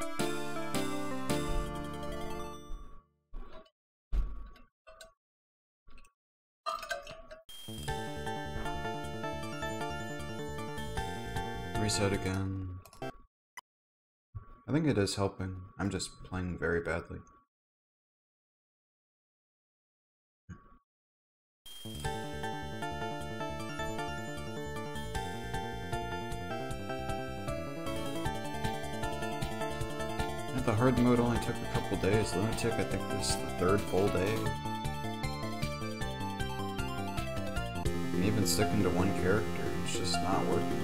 Reset again. I think it is helping. I'm just playing very badly. And the hard mode only took a couple days. Lunatic, I think this is the third full day. And even sticking to one character, it's just not working.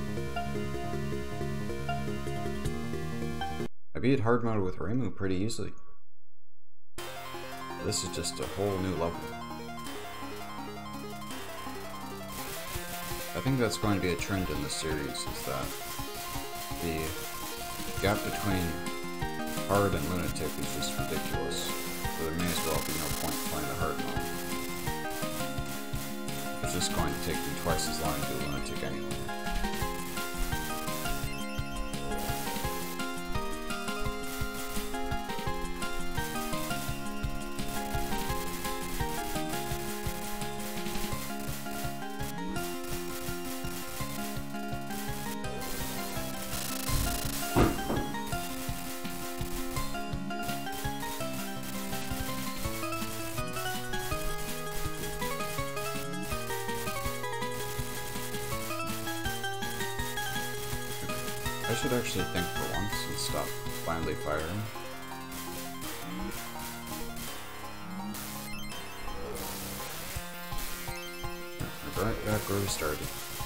I beat hard mode with Reimu pretty easily. This is just a whole new level. I think that's going to be a trend in this series, is that the gap between hard and Lunatic is just ridiculous, so there may as well be no point playing the hard mode. It's just going to take me twice as long to do Lunatic anyway. I should actually think for once and stop blindly firing. We're right back where we started.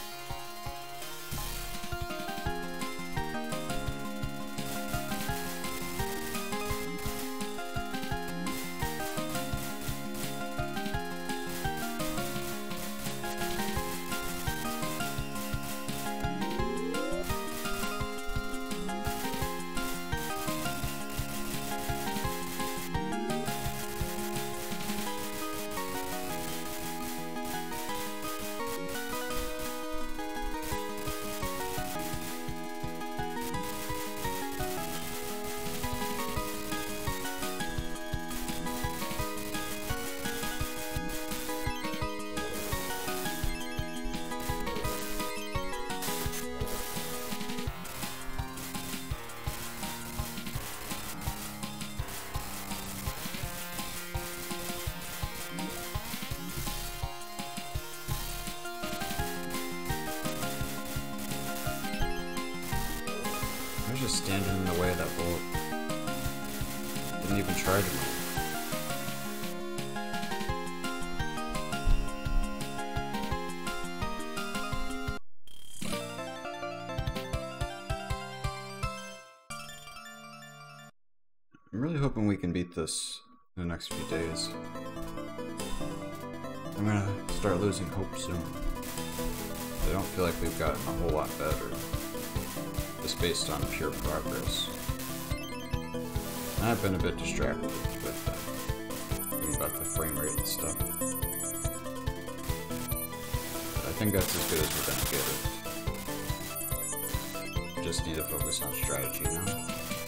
Just standing in the way of that bullet. Didn't even try to move. I'm really hoping we can beat this in the next few days. I'm gonna start losing hope soon. I don't feel like we've gotten a whole lot better. Just based on pure progress. I've been a bit distracted with uh, thinking about the frame rate and stuff. But I think that's as good as we're gonna get it. Just need to focus on strategy now.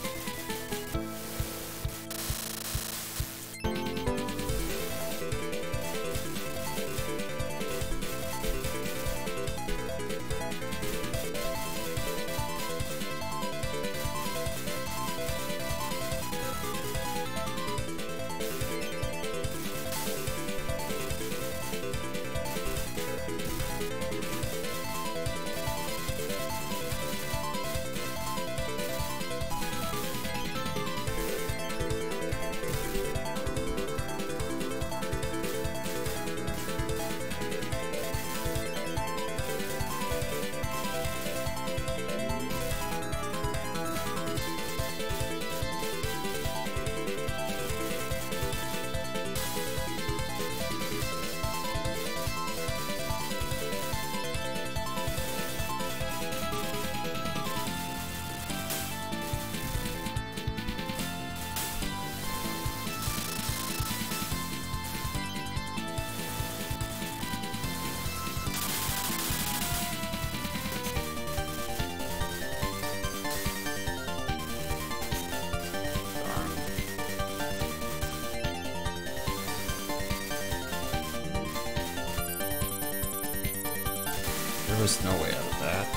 There was no way out of that.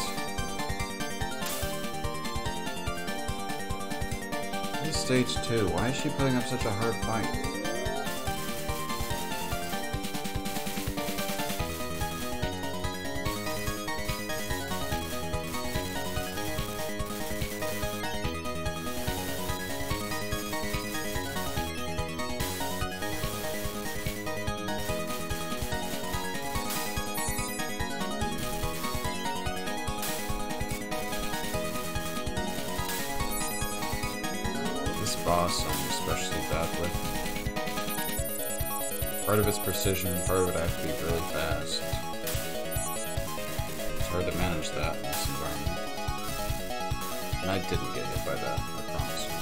This is stage two. Why is she putting up such a hard fight? Boss I'm especially bad with. Part of it's precision, part of it I have to be really fast. It's hard to manage that in this environment. And I didn't get hit by that, I promise you.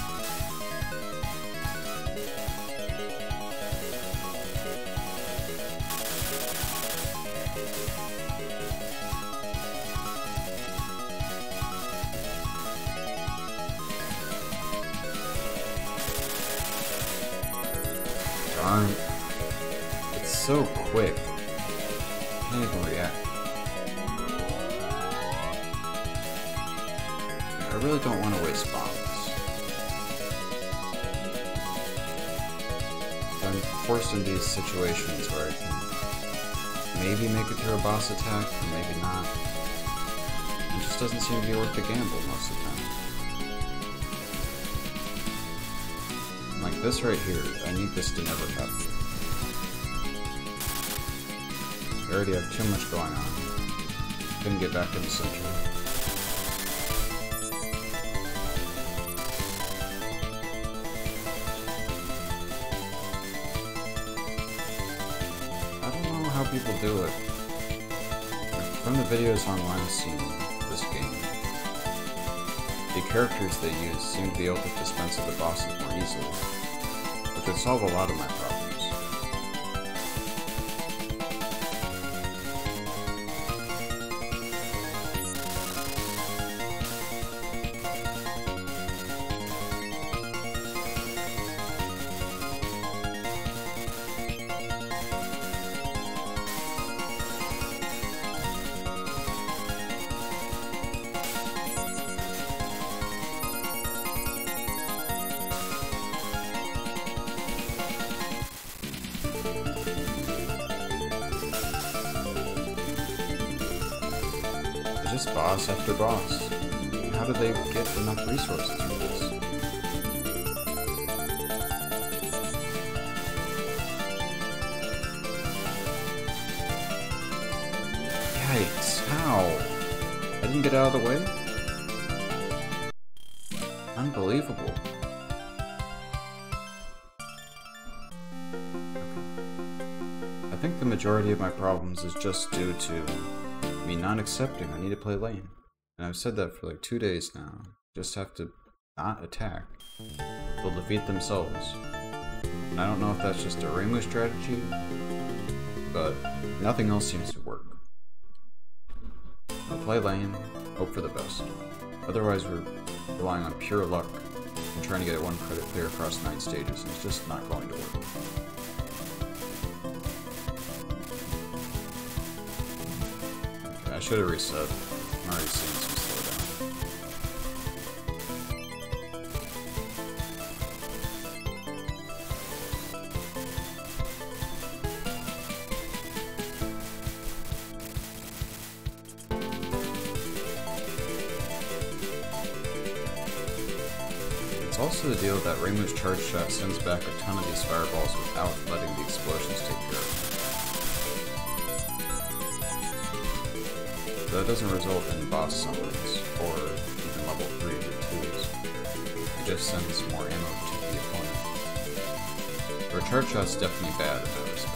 Darn. It's so quick. I can't even react. I really don't want to waste bombs. I'm forced in these situations where I can maybe make it through a boss attack, or maybe not. And just just doesn't seem to be worth the gamble most of the time. Like this right here, I need this to never happen. I already have too much going on. Couldn't get back in the center. I don't know how people do it. From the videos online I've seen this game, the characters they use seem to be able to dispense of the bosses more easily, which would solve a lot of my problems. Just boss after boss. How do they get enough resources for this? Yikes, how? I didn't get out of the way? Unbelievable. Okay. I think the majority of my problems is just due to me not accepting I need to play lane. And I've said that for like two days now. Just have to not attack. They'll defeat themselves. And I don't know if that's just a Reimu strategy, but nothing else seems to work. I'll play lane, hope for the best. Otherwise we're relying on pure luck and trying to get it one credit clear across nine stages, and it's just not going to work. I should have reset. I'm already seeing some slowdown. It's also the deal that Reimu's charge shot sends back a ton of these fireballs without letting the explosions take care of it. That doesn't result in boss summons, or even level three or twos. It just sends more ammo to the opponent. Or charge shot's definitely bad in that respect.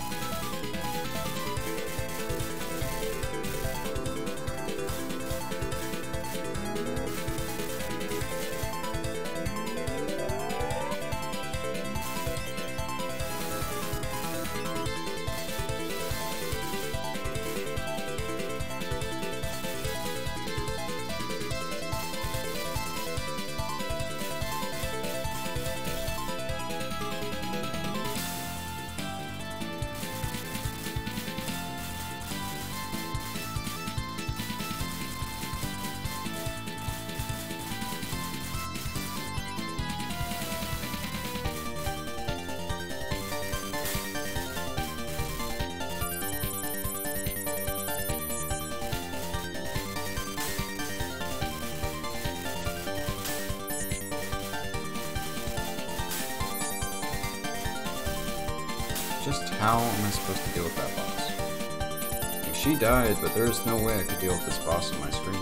Just how am I supposed to deal with that boss? Like, she died, but there's no way I could deal with this boss on my screen.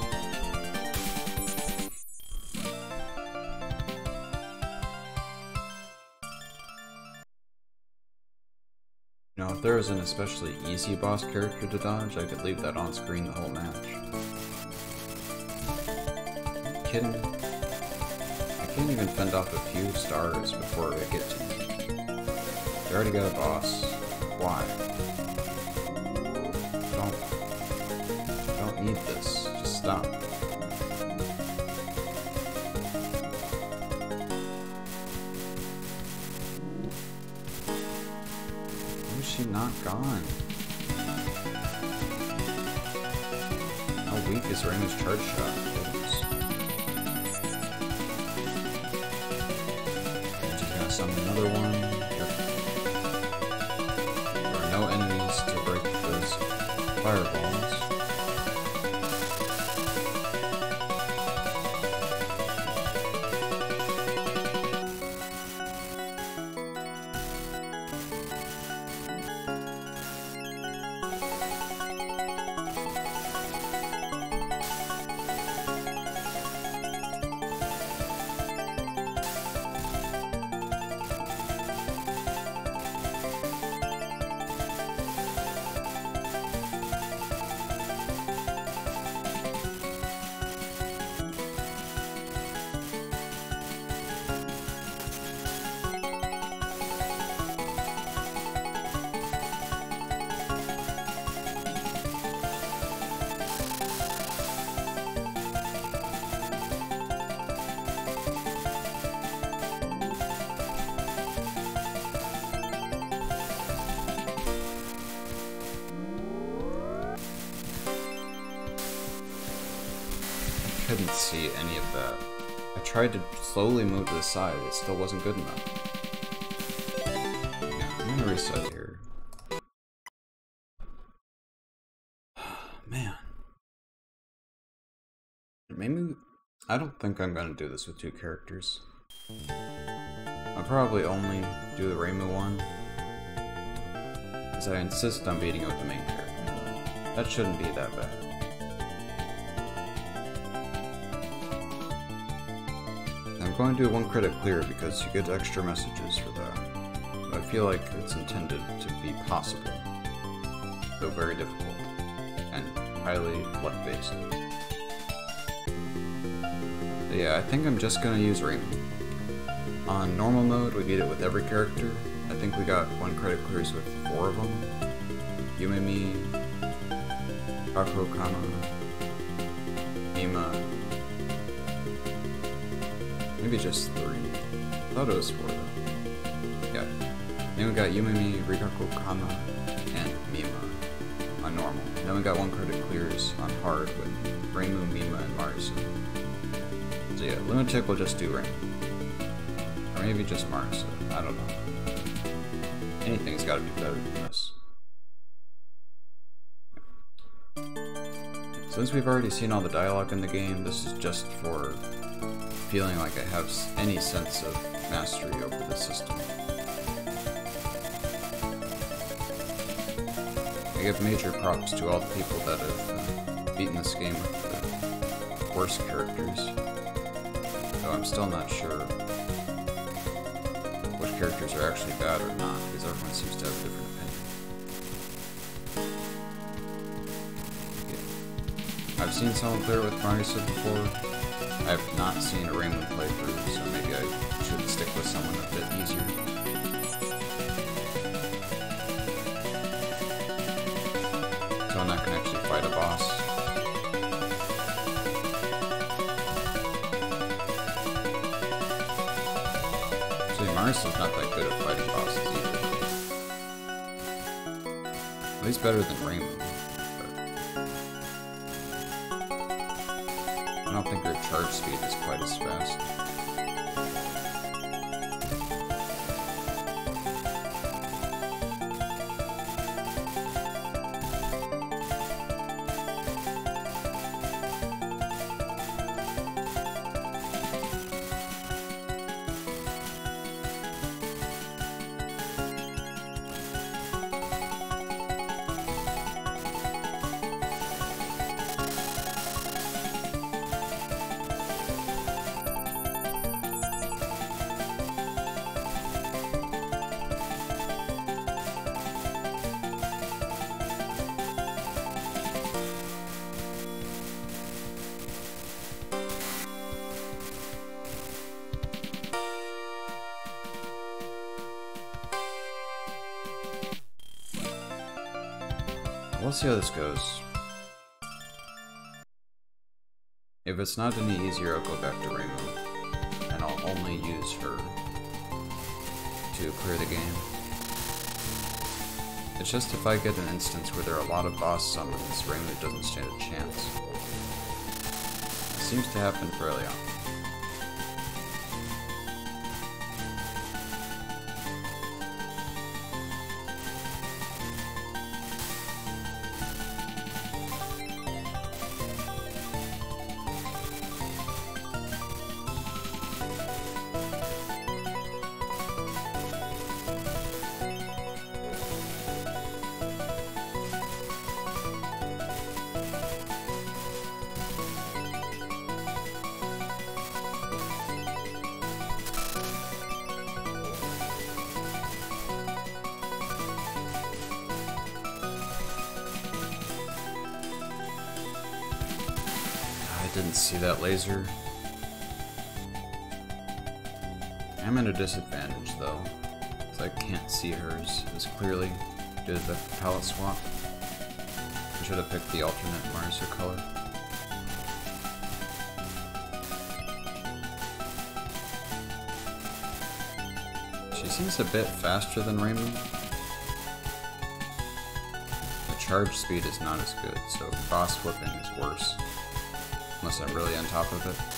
You know, if there was an especially easy boss character to dodge, I could leave that on screen the whole match. Are you kidding me? I can't even fend off a few stars before I get to me. I already got a boss. Why? Don't. I don't need this. Just stop. Why is she not gone? How weak is Reimu's charge shot? She's gonna summon another one. No enemies to break those fireballs. couldn't see any of that. I tried to slowly move to the side, it still wasn't good enough. Yeah, I'm gonna reset here. Man. Maybe... I don't think I'm gonna do this with two characters. I'll probably only do the Reimu one, because I insist on beating out the main character. That shouldn't be that bad. I'm going to do one credit clear because you get extra messages for that. But I feel like it's intended to be possible, though very difficult, and highly luck-based. Yeah, I think I'm just gonna use Reimu. On normal mode, we beat it with every character. I think we got one credit clears with four of them. Yumejikuu, Kakokana, Ima. Maybe just three. I thought it was four though. Yeah. Then we got Yumejikuu, Kakokana, and Mima on normal. Then we got one credit clears on hard with Reimu, Mima, and Marisa. So yeah, Lunatic will just do Reimu. Or maybe just Marisa. I don't know. Anything's gotta be better than this. Since we've already seen all the dialogue in the game, this is just for feeling like I have any sense of mastery over the system. I give major props to all the people that have uh, beaten this game with the worst characters. Though I'm still not sure which characters are actually bad or not, because everyone seems to have a different opinion. Okay. I've seen someone clear with Marisa before. I have not seen a Reimu playthrough, so maybe I should stick with someone a bit easier. Someone that can actually fight a boss. Actually, Marisa's not that good at fighting bosses either. At least better than Reimu. I don't think her charge speed is quite as fast. We'll see how this goes. If it's not any easier, I'll go back to Reimu, and I'll only use her to clear the game. It's just if I get an instance where there are a lot of boss summons, Reimu doesn't stand a chance. It seems to happen fairly often. Didn't see that laser. I'm at a disadvantage though, because I can't see hers as clearly due to the palette swap. I should have picked the alternate Marisa color. She seems a bit faster than Reimu. The charge speed is not as good, so boss flipping is worse. unless I'm really on top of it.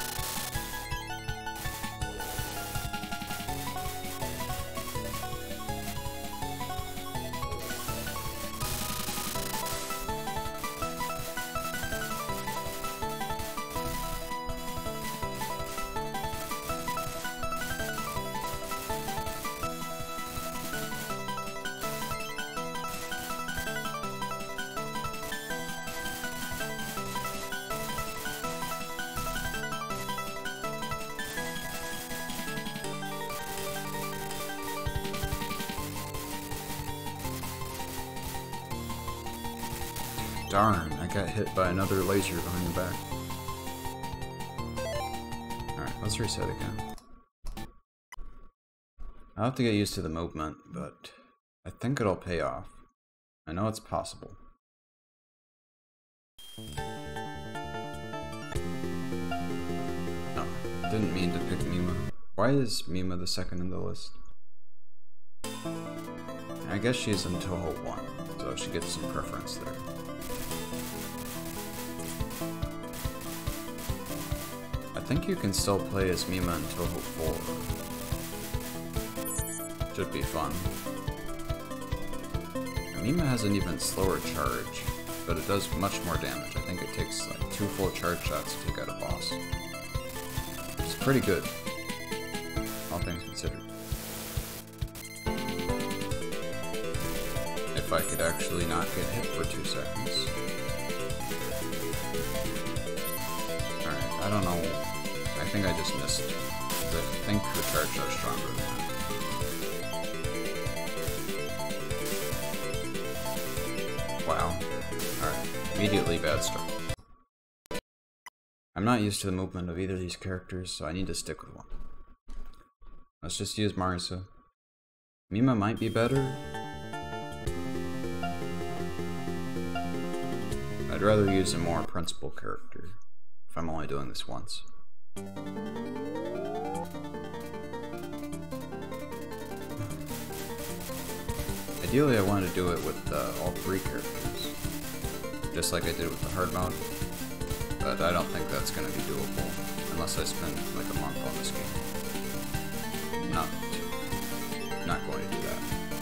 Darn, I got hit by another laser behind the back. Alright, let's reset again. I'll have to get used to the movement, but I think it'll pay off. I know it's possible. No, didn't mean to pick Mima. Why is Mima the second in the list? I guess she's in Touhou one, so she gets some preference there. I think you can still play as Mima in Touhou four. Should be fun. Mima has an even slower charge, but it does much more damage. I think it takes like two full charge shots to take out a boss. Which is pretty good, all things considered. If I could actually not get hit for two seconds. Alright, I don't know. I think I just missed. I think the charge are stronger than that. Wow. Alright. Immediately bad start. I'm not used to the movement of either of these characters, so I need to stick with one. Let's just use Marisa. Mima might be better. I'd rather use a more principal character if I'm only doing this once. Ideally, I want to do it with uh, all three characters, just like I did with the hard mode, but I don't think that's going to be doable unless I spend like a month on this game. Not, not going to do that.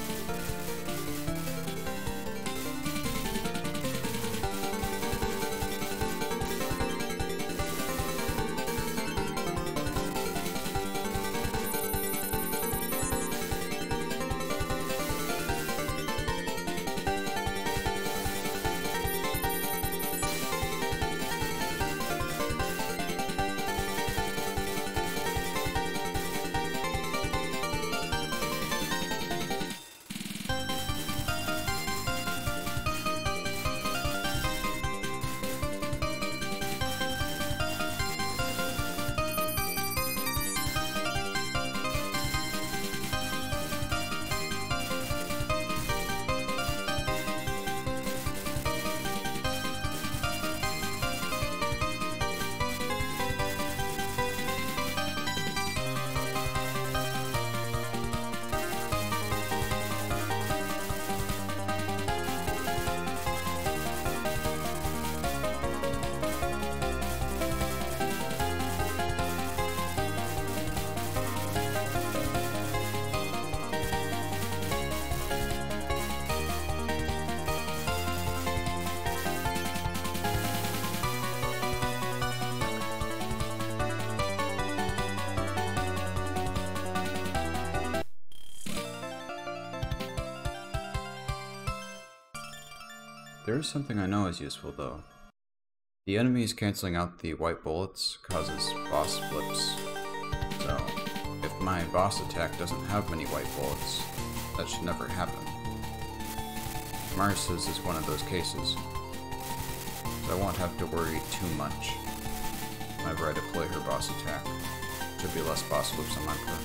There is something I know is useful though. The enemies cancelling out the white bullets causes boss flips. So, if my boss attack doesn't have many white bullets, that should never happen. Marisa's is one of those cases, so I won't have to worry too much whenever I deploy her boss attack. Should be less boss flips on my part.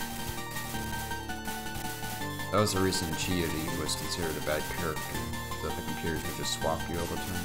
That was the reason Chiiri was considered a bad character, so that the computers would just swap you all the time.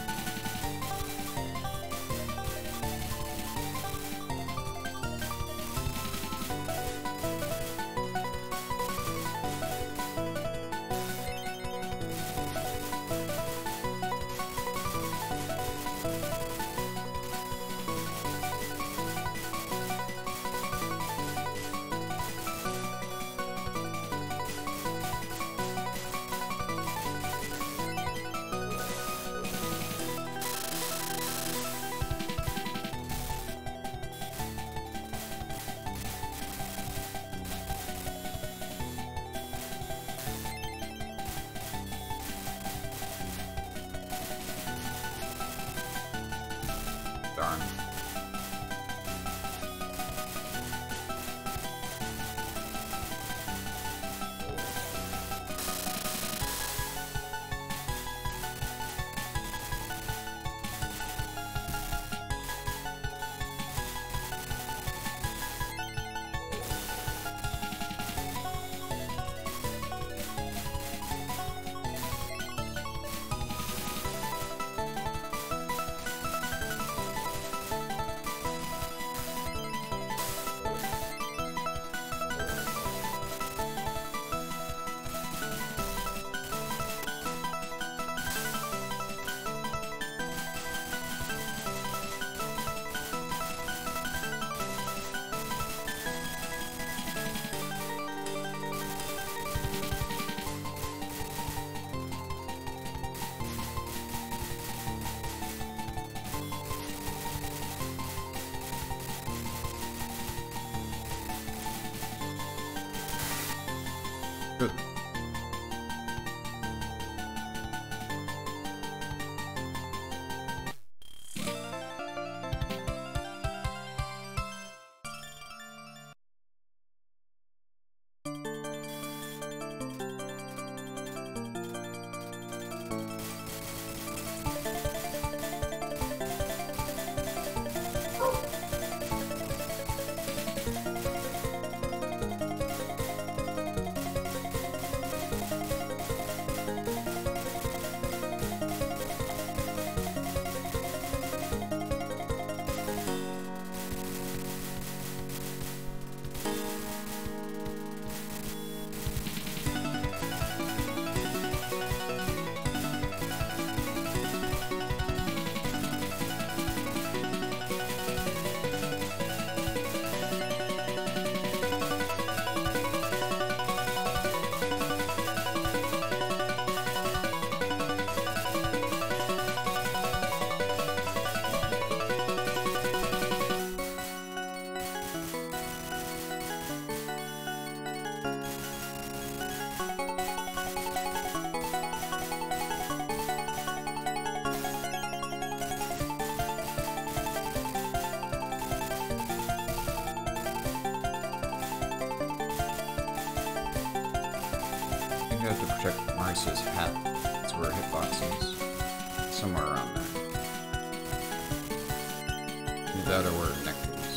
Good. I have to protect Marissa's hat. That's where her hitbox is. Somewhere around there. Either that or where her neck is.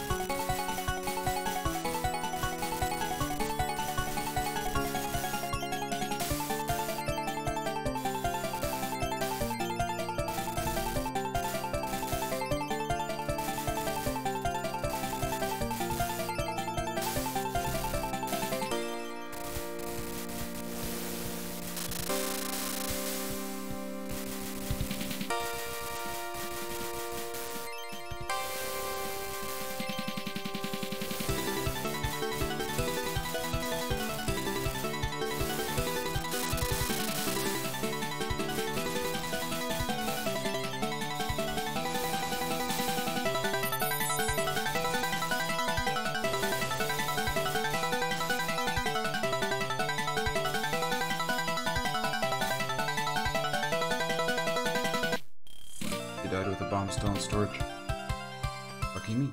He died with a bomb still in storage. Lucky me.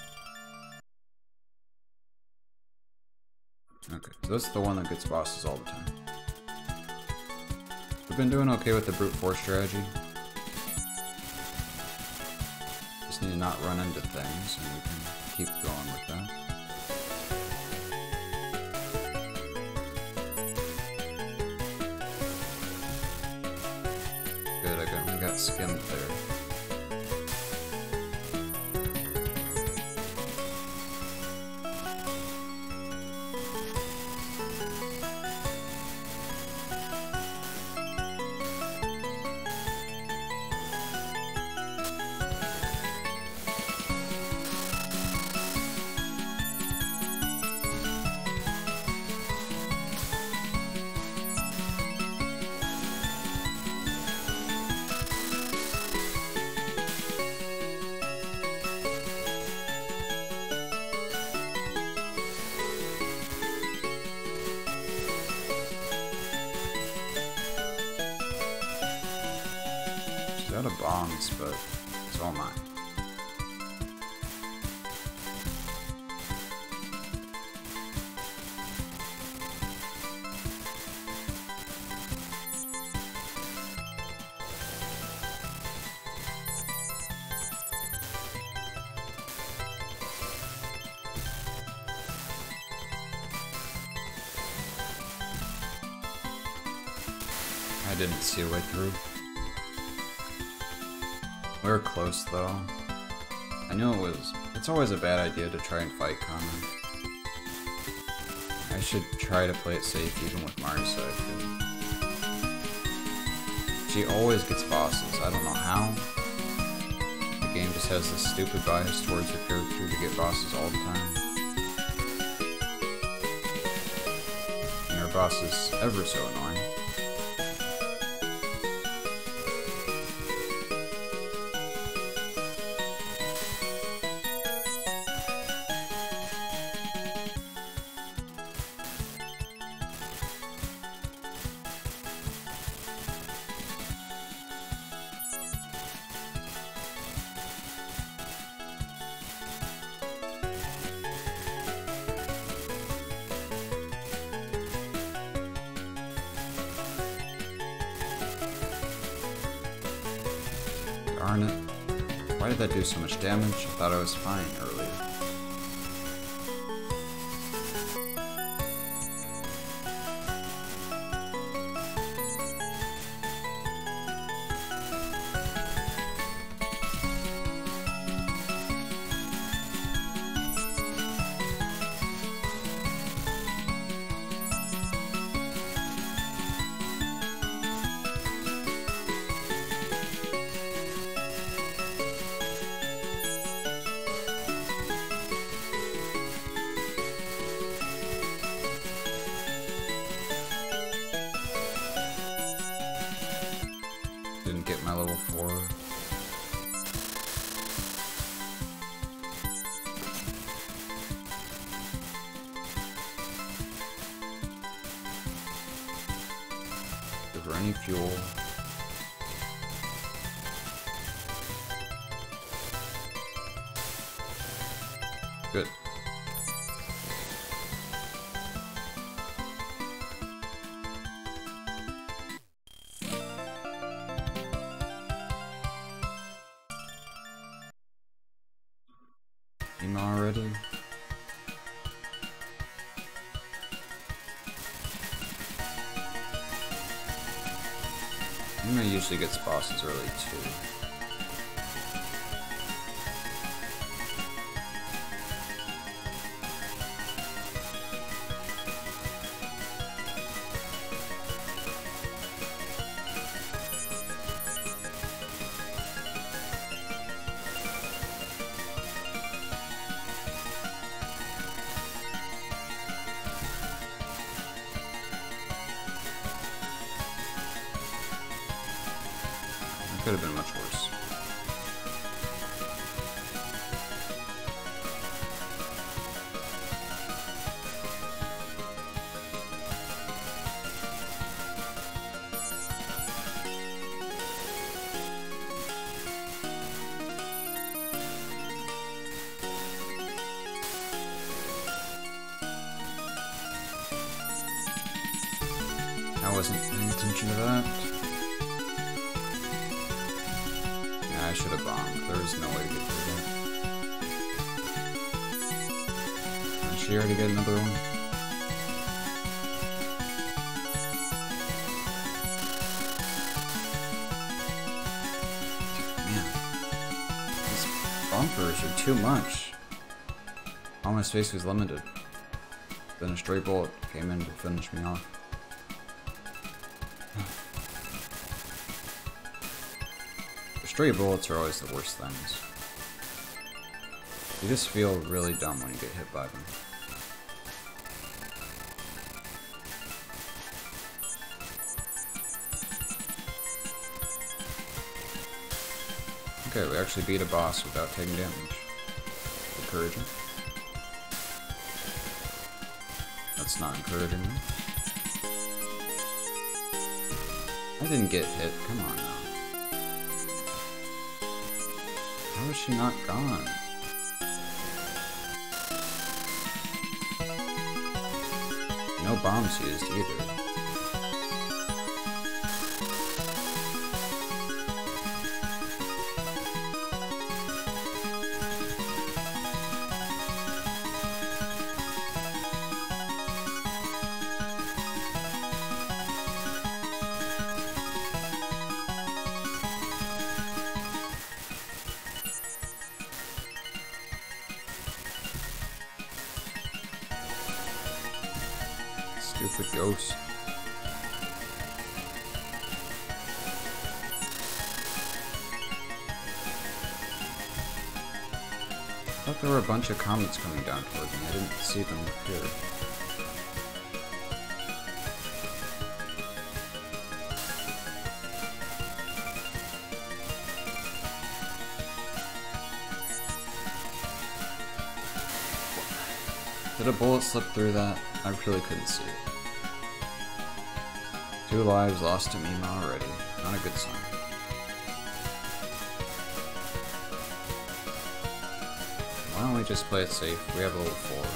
Okay, so that's the one that gets bosses all the time. We've been doing okay with the brute force strategy. Just need to not run into things, and we can keep going with that. Good, I got, we got skimmed there. Out of bombs, but it's all mine. I didn't see a way through. We were close though. I knew it was. It's always a bad idea to try and fight Common. I should try to play it safe even with Marisa. I feel. She always gets bosses. I don't know how. The game just has this stupid bias towards her character to get bosses all the time. And her boss is ever so annoying. Darn it. Why did that do so much damage? I thought I was fine earlier. Didn't get my level four. Give her any fuel. Good. Email already? Email usually gets bosses early too. Could have been much worse. I wasn't paying attention to that. I should have bombed. There was no way to get through that. Did she already get another one? Man. These bumpers are too much. All my space was limited. Then a stray bullet came in to finish me off. Stray bullets are always the worst things. You just feel really dumb when you get hit by them. Okay, we actually beat a boss without taking damage. Encouraging. That's not encouraging. I didn't get hit, come on now. How is she not gone? No bombs used either. Stupid ghost. I thought there were a bunch of comets coming down toward me. I didn't see them appear. Did a bullet slip through that? I really couldn't see it. Two lives lost to Mima already. Not a good sign. Why don't we just play it safe? We have a level four.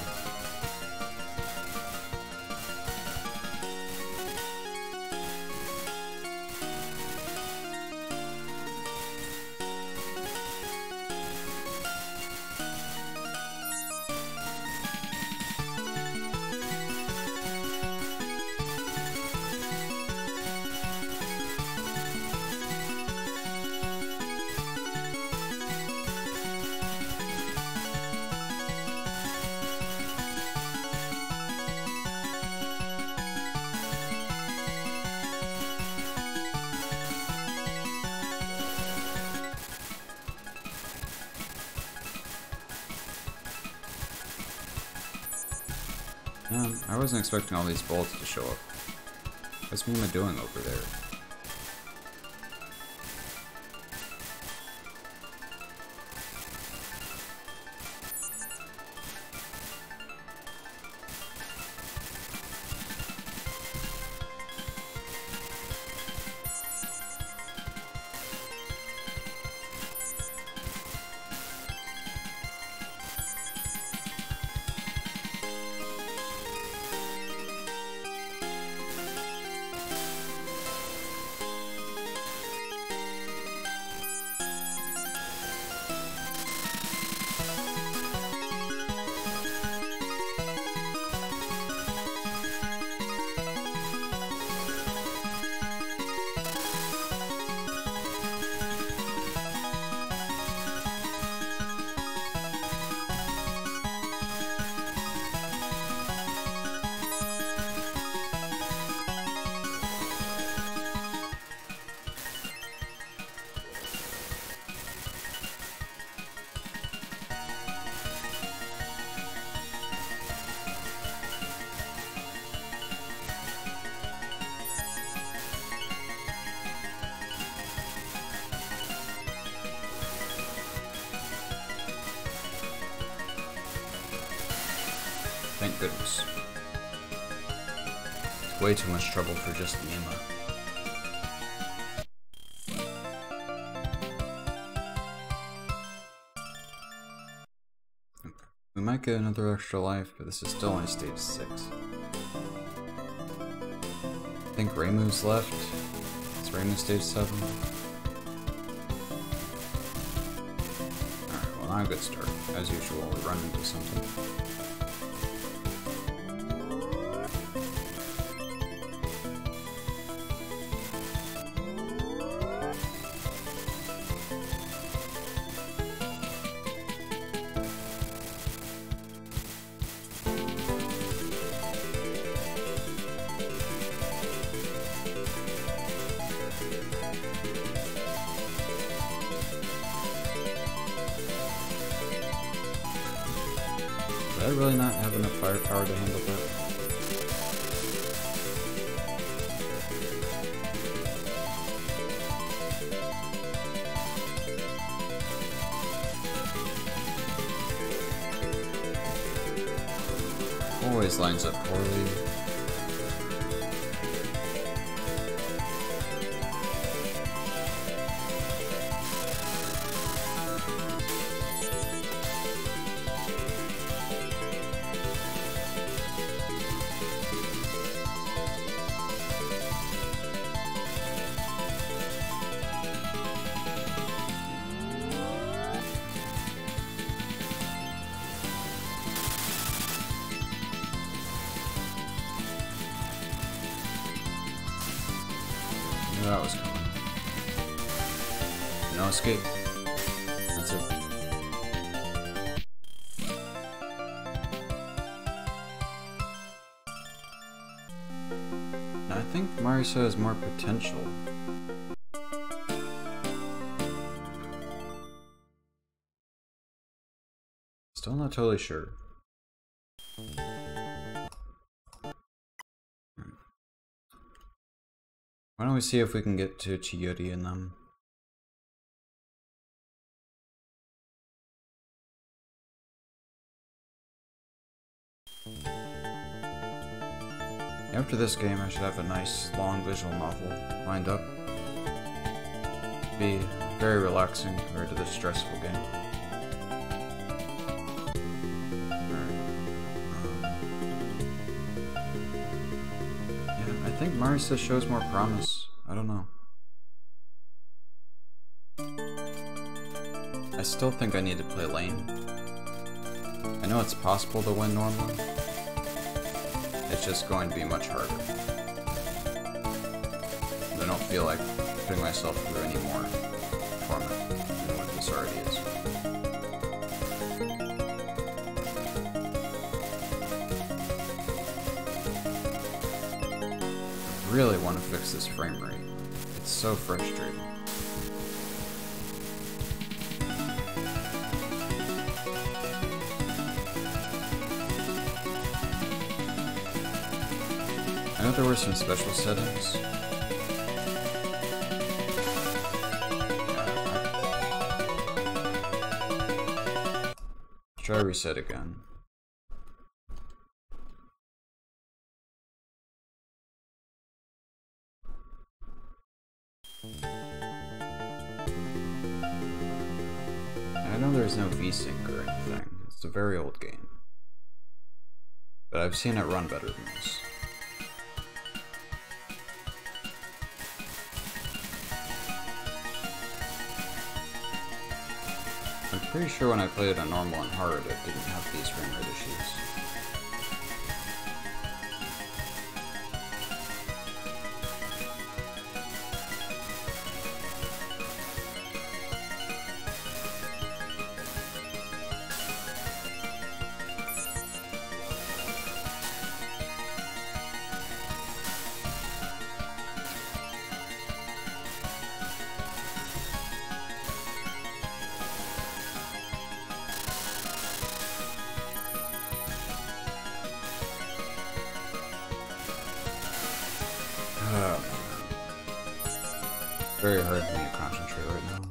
Yeah, I wasn't expecting all these bolts to show up. What's Mima doing over there? Thank goodness. It's way too much trouble for just Mima. We might get another extra life, but this is still only stage six. I think Reimu's left. It's Reimu stage seven. Alright, well not a good start. As usual, we run into something. Did I really not have enough firepower to handle that? Always lines up poorly. That was coming. No escape. That's it. Now, I think Marisa has more potential. Still not totally sure. Why don't we see if we can get to Chiyori and them? After this game, I should have a nice, long visual novel lined up. Be very relaxing compared to this stressful game. I think Marisa shows more promise. I don't know. I still think I need to play lane. I know it's possible to win normally. It's just going to be much harder. I don't feel like putting myself through any more torment than what this already is. I really want to fix this frame rate. It's so frustrating. I know there were some special settings. Try reset again. I know there's no V-Sync or anything. It's a very old game. But I've seen it run better than this. I'm pretty sure when I played it on normal and hard, it didn't have these frame rate issues. Very hard for me to concentrate right now.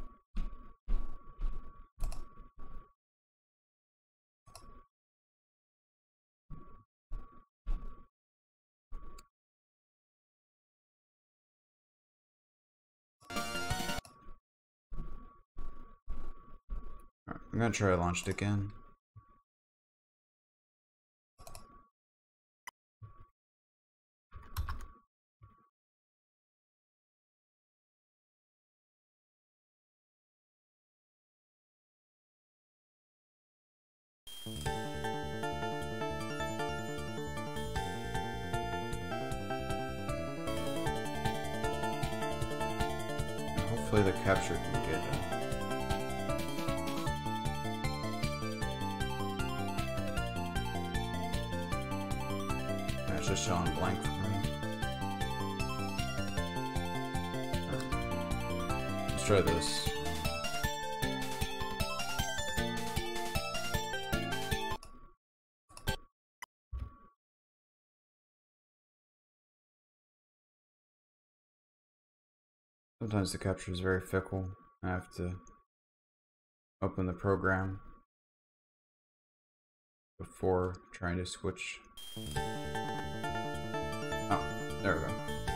Alright, I'm gonna try launch it again. Hopefully the capture can get it. Yeah, it's just showing blank for me. Right. Let's try this. Sometimes the capture is very fickle. I have to open the program before trying to switch. Oh, there we go.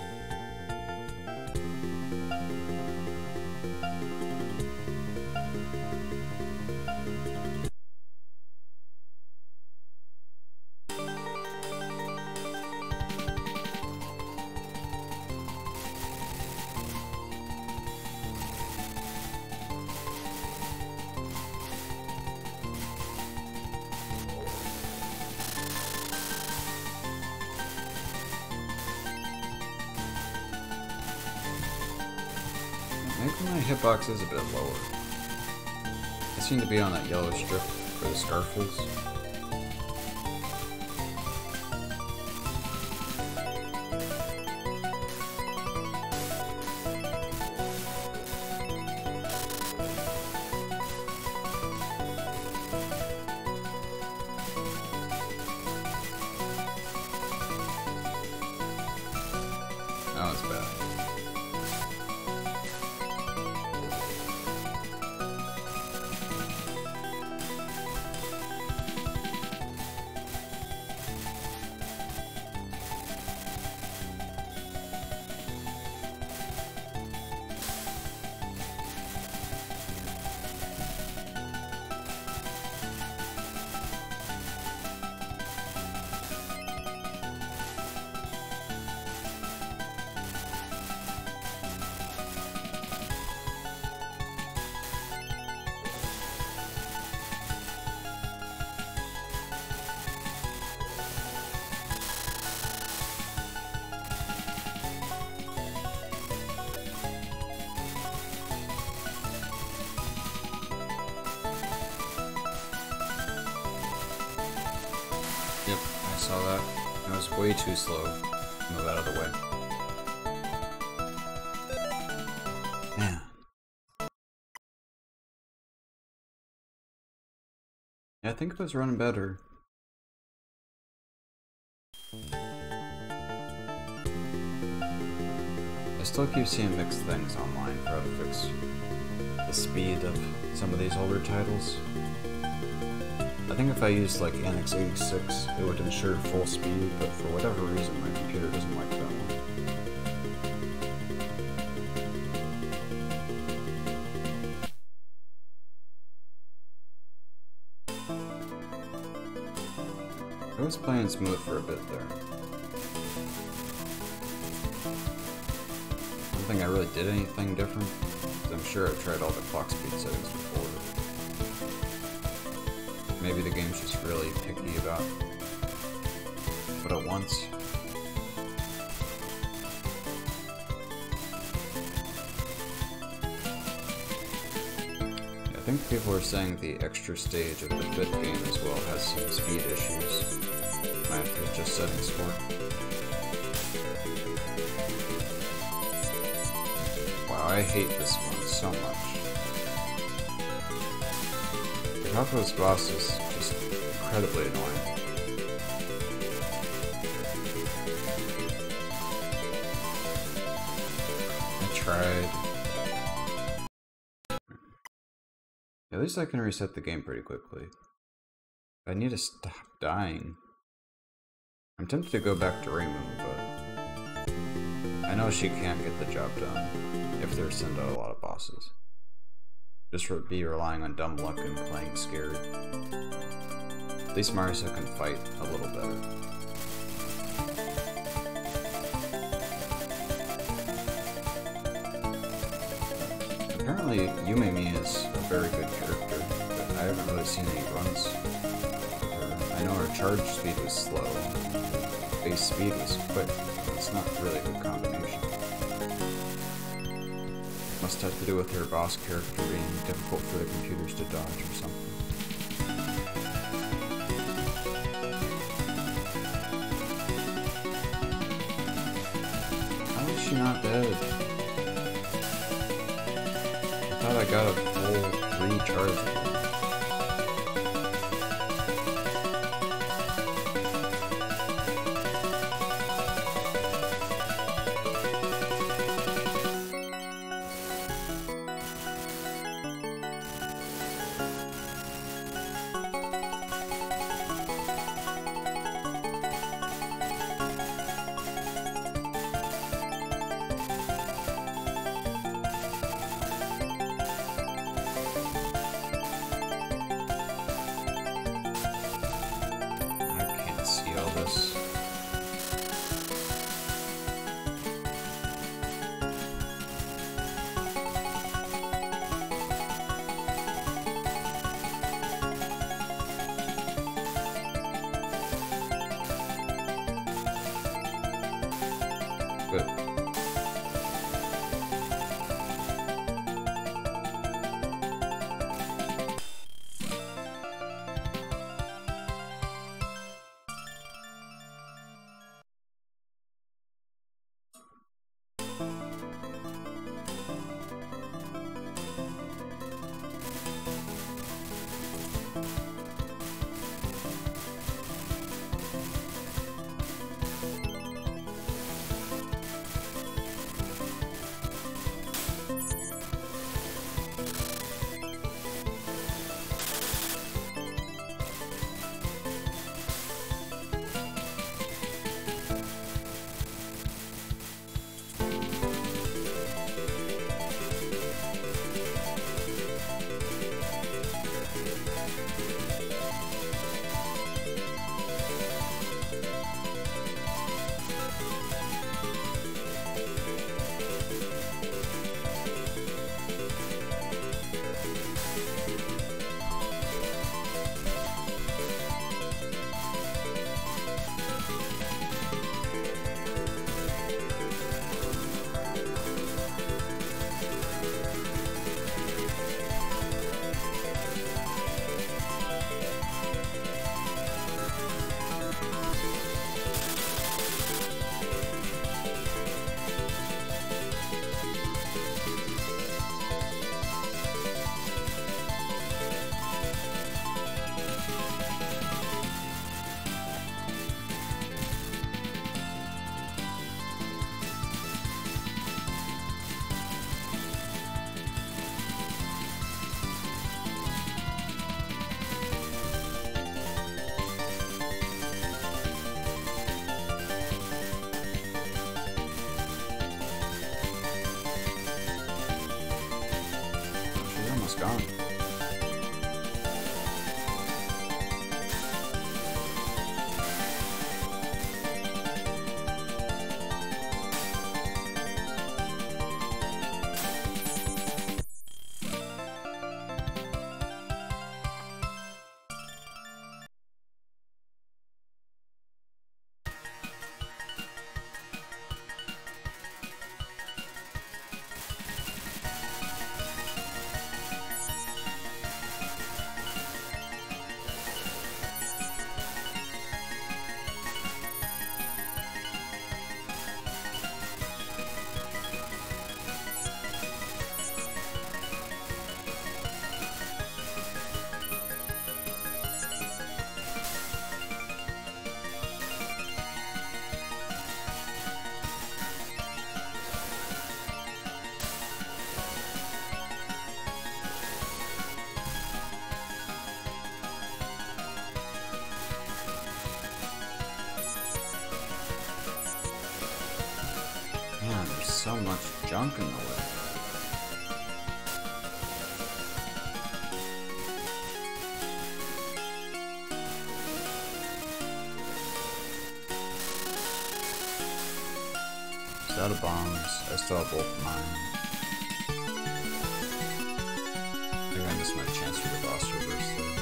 Maybe my hitbox is a bit lower. I seem to be on that yellow strip where the scarf is. Oh, it's bad. Yep, I saw that. It was way too slow. Move out of the way. Man. Yeah, I think it was running better. I still keep seeing mixed things online for how to fix the speed of some of these older titles. I think if I used like Annex eighty-six, it would ensure full speed, but for whatever reason my computer doesn't like that one. I was playing smooth for a bit there. I don't think I really did anything different, because I'm sure I've tried all the clock speed settings before. Maybe the game's just really picky about what it wants. Yeah, I think people are saying the extra stage of the fifth game as well has some speed issues. Might have to adjust settings for it. Wow, I hate this one so much. Touhou's boss is just incredibly annoying. I tried. At least I can reset the game pretty quickly. I need to stop dying. I'm tempted to go back to Raymoon, but I know she can't get the job done if they send out a lot of bosses. Just for be relying on dumb luck and playing scared. At least Marisa can fight a little better. Apparently, Yumejikuu is a very good character, but I haven't really seen any runs with her. I know her charge speed was slow, base speed was quick, but it's not really a good combination. Must have to do with her boss character being difficult for the computers to dodge or something. How is she not dead? I thought I got a full three charge. Good. so much junk in the way. It's out of bombs. I still have both of mine. I think I missed my chance for the boss reverse there.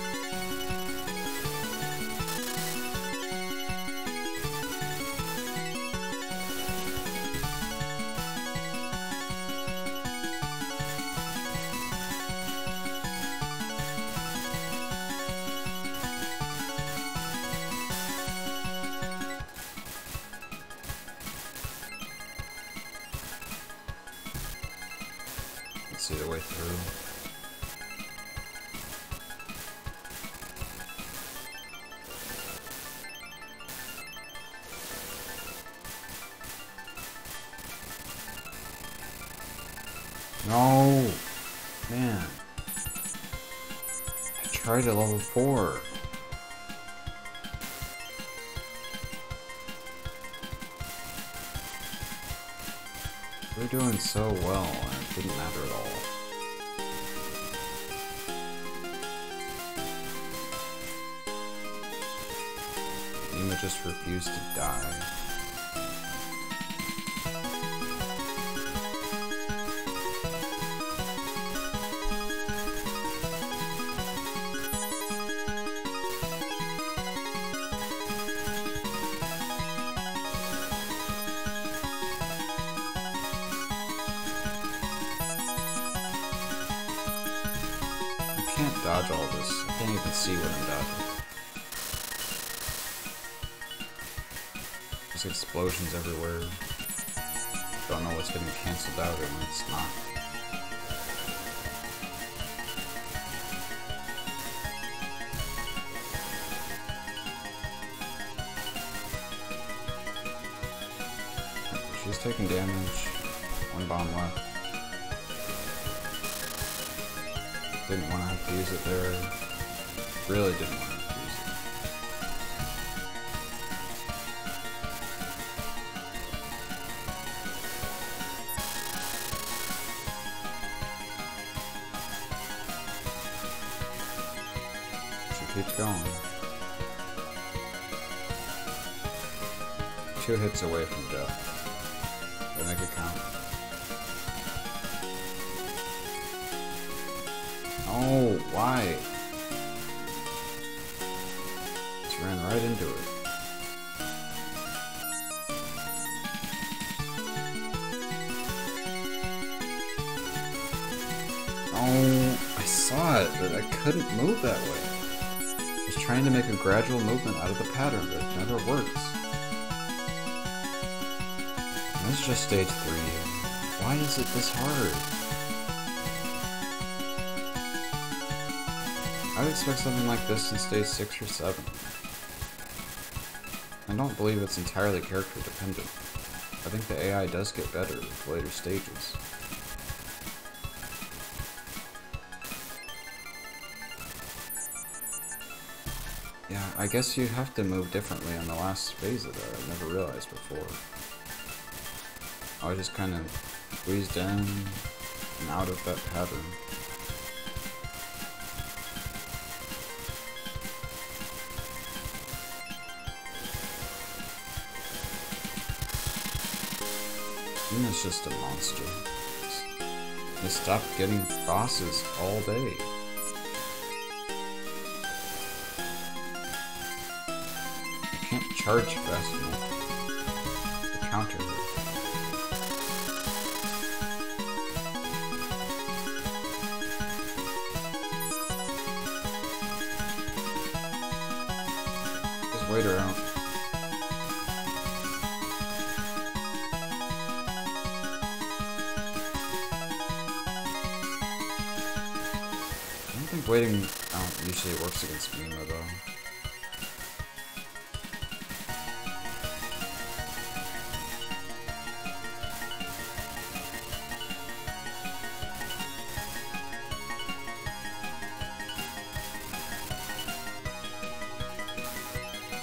See the way through. No, man. I tried at level four. We're doing so well, and it didn't matter at all. Yuma just refused to die. I can't dodge all this. I can't even see what I'm dodging. There's explosions everywhere. Don't know what's getting cancelled out and what's not. She's taking damage. One bomb left. Didn't want to have to use it there. Really didn't want to have to use it. She keeps going. Two hits away from death. They make it count. Oh, why? Just ran right into it. Oh, I saw it, but I couldn't move that way. I was trying to make a gradual movement out of the pattern, but it never works. And this is just stage three. Why is it this hard? I would expect something like this in stage six or seven. I don't believe it's entirely character dependent. I think the A I does get better with later stages. Yeah, I guess you have to move differently on the last phase of that. I never realized before. I was just kind of squeezed in and out of that pattern. Yuma's just a monster. He stopped getting bosses all day. I can't charge fast enough to counter her. Just wait her out. I think waiting out usually works against Mima though.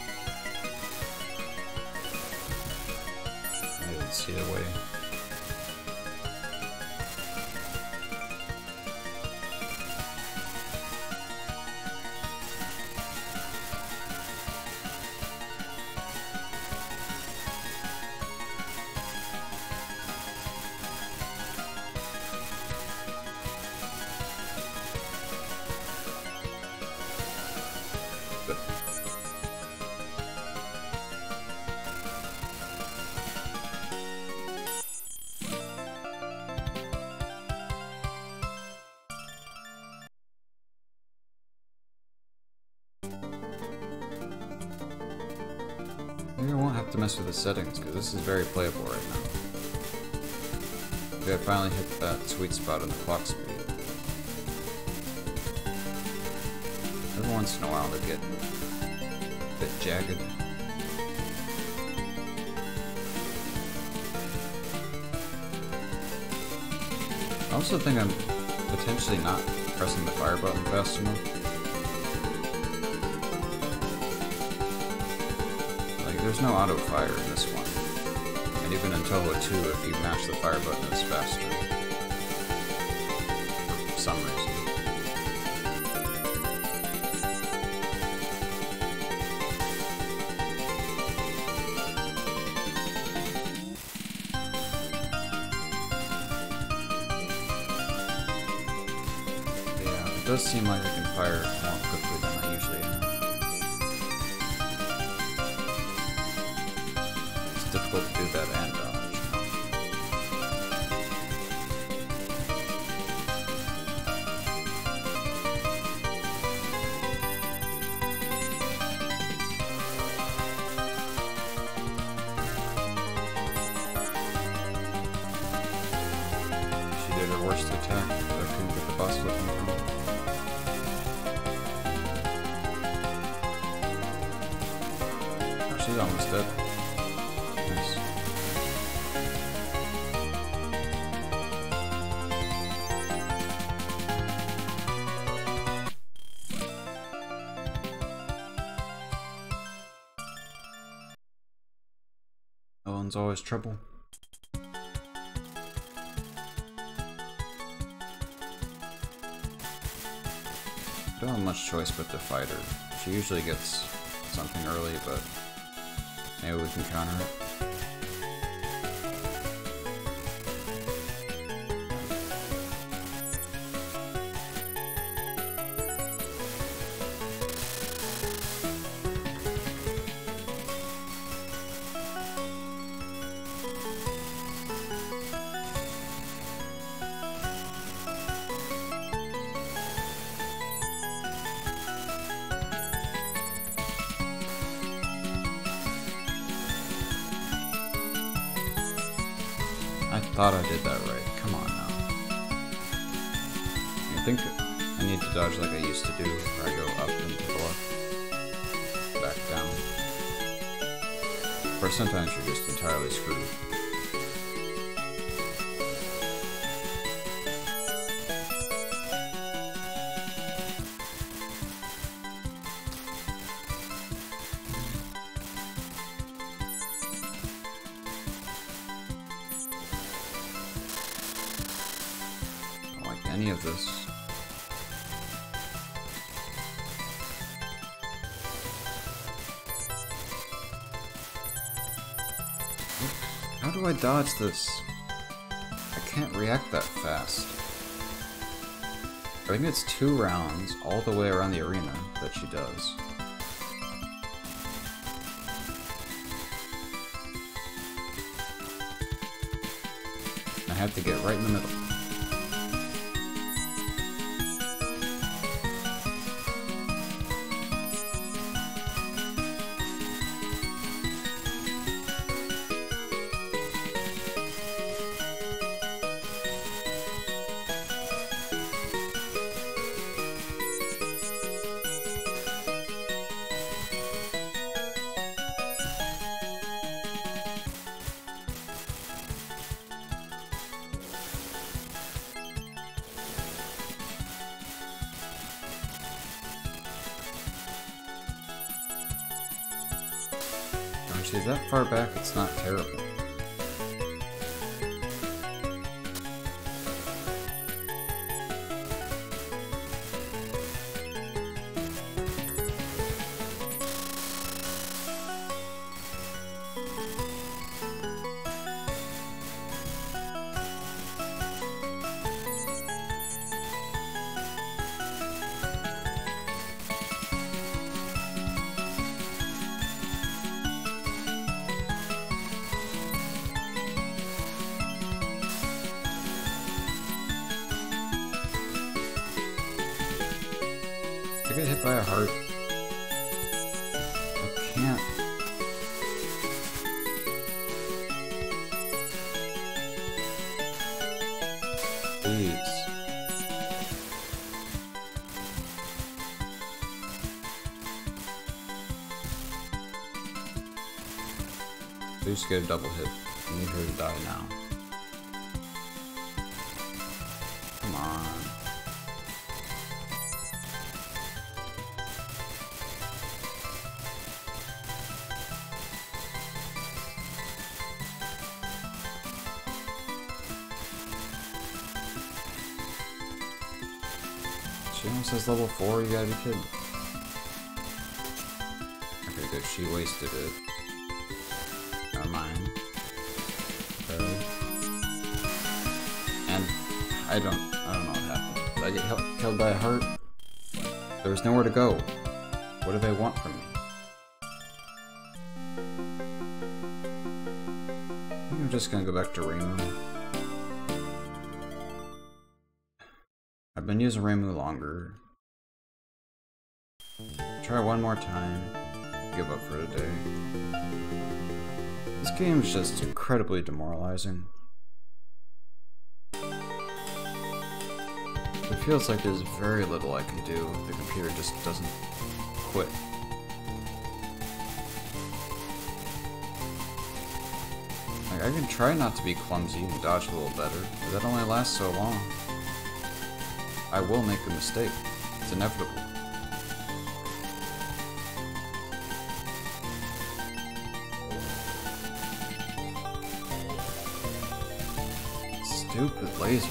I didn't see the way. Maybe I won't have to mess with the settings, because this is very playable right now. Maybe I finally hit that sweet spot on the clock speed. Every once in a while they get a bit jagged. I also think I'm potentially not pressing the fire button fast enough. Like, there's no auto fire in this one. And even in Touhou two, if you mash the fire button, it's faster. For some reason. It does seem like I can fire more quickly than I usually am. It's difficult to do that and dodge. She did her worst attack, but I couldn't get the boss looking from. She's almost dead. Nice. No one's always trouble. Don't have much choice but to fight her. She usually gets something early, but maybe we can counter it. I thought I did that right. Come on now. I think I need to dodge like I used to do, where I go up and to the left, back down. Or sometimes you're just entirely screwed. Any of this. How do I dodge this? I can't react that fast. I think it's two rounds all the way around the arena that she does. I have to get right in the middle. She's that far back, it's not terrible. I get hit by a heart. I can't Please get a double hit. I need her to die now. Come on. She almost has level four, you gotta be kidding. Okay, good, she wasted it. Never mind. Okay. And I don't I don't know what happened. Did I get help, killed by a heart? There was nowhere to go. What do they want from me? I think I'm just gonna go back to Reimu. I've been using Reimu longer. Try one more time. Give up for today. This game is just incredibly demoralizing. It feels like there's very little I can do. The computer just doesn't quit. Like, I can try not to be clumsy and dodge a little better, but that only lasts so long. I will make a mistake. It's inevitable. Stupid lasers.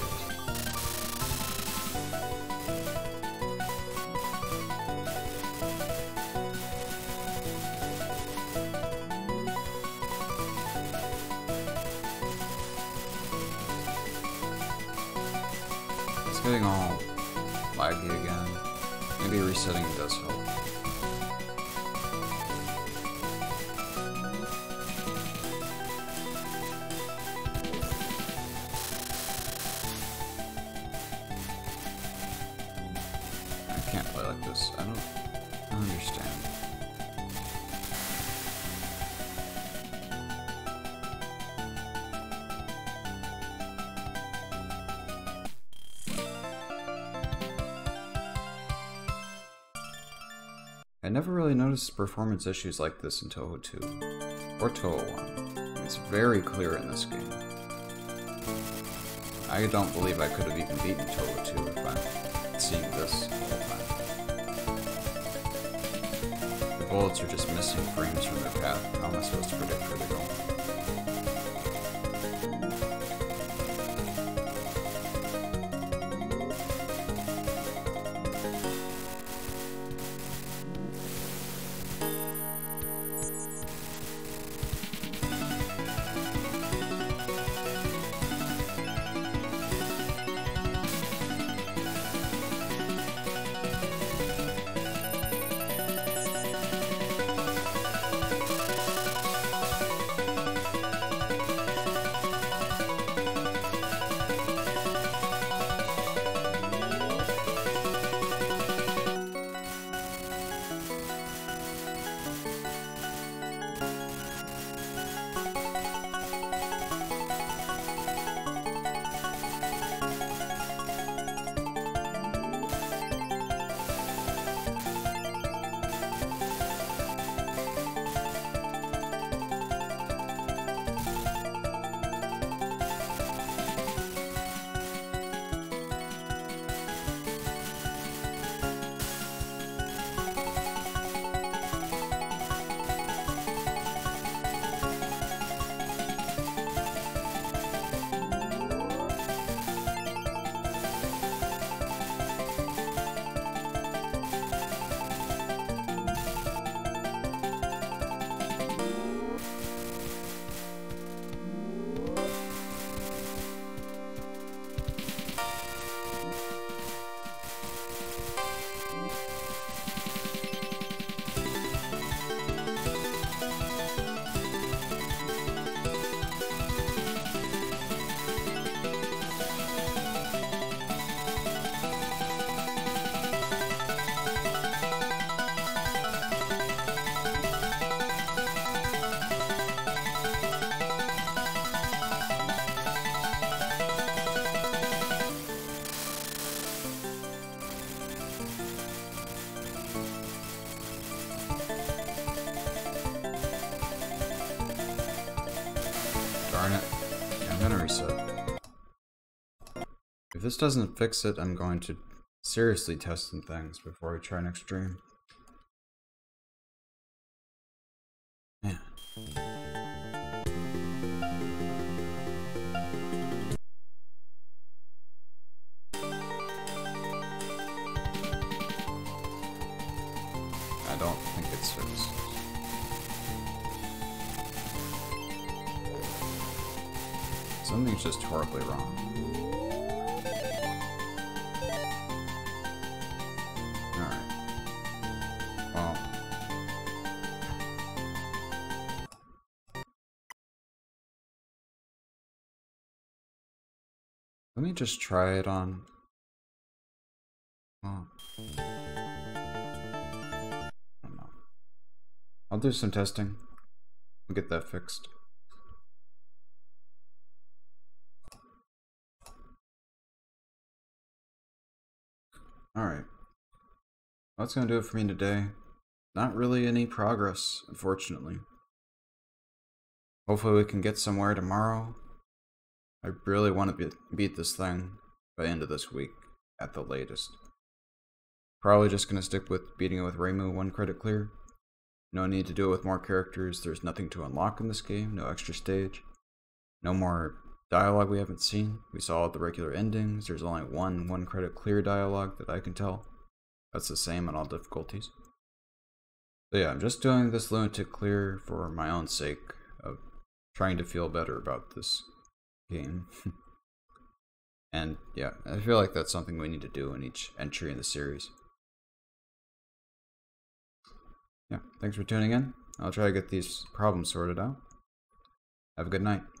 It's getting all laggy again. Maybe resetting does help. I can't play like this. I don't, I don't understand. I never really noticed performance issues like this in Touhou two, or Touhou one. It's very clear in this game. I don't believe I could have even beaten Touhou two if I'm seeing this the whole time. The bullets are just missing frames from their path. How am I supposed to predict where they're going? Darn it. Yeah, I'm gonna reset. If this doesn't fix it, I'm going to seriously test some things before we try next stream. Yeah. I don't think it's fixed. Something's just horribly wrong. Alright. Well. Let me just try it on. Well. I don't know. I'll do some testing. We'll get that fixed. Alright. That's gonna do it for me today. Not really any progress, unfortunately. Hopefully we can get somewhere tomorrow. I really want to be beat this thing by the end of this week, at the latest. Probably just gonna stick with beating it with Reimu one credit clear. No need to do it with more characters. There's nothing to unlock in this game, no extra stage. No more dialogue we haven't seen. We saw all the regular endings. There's only one one credit clear dialogue that I can tell. That's the same on all difficulties. So yeah, I'm just doing this Lunatic clear for my own sake of trying to feel better about this game. And yeah, I feel like that's something we need to do in each entry in the series. Yeah, thanks for tuning in. I'll try to get these problems sorted out. Have a good night.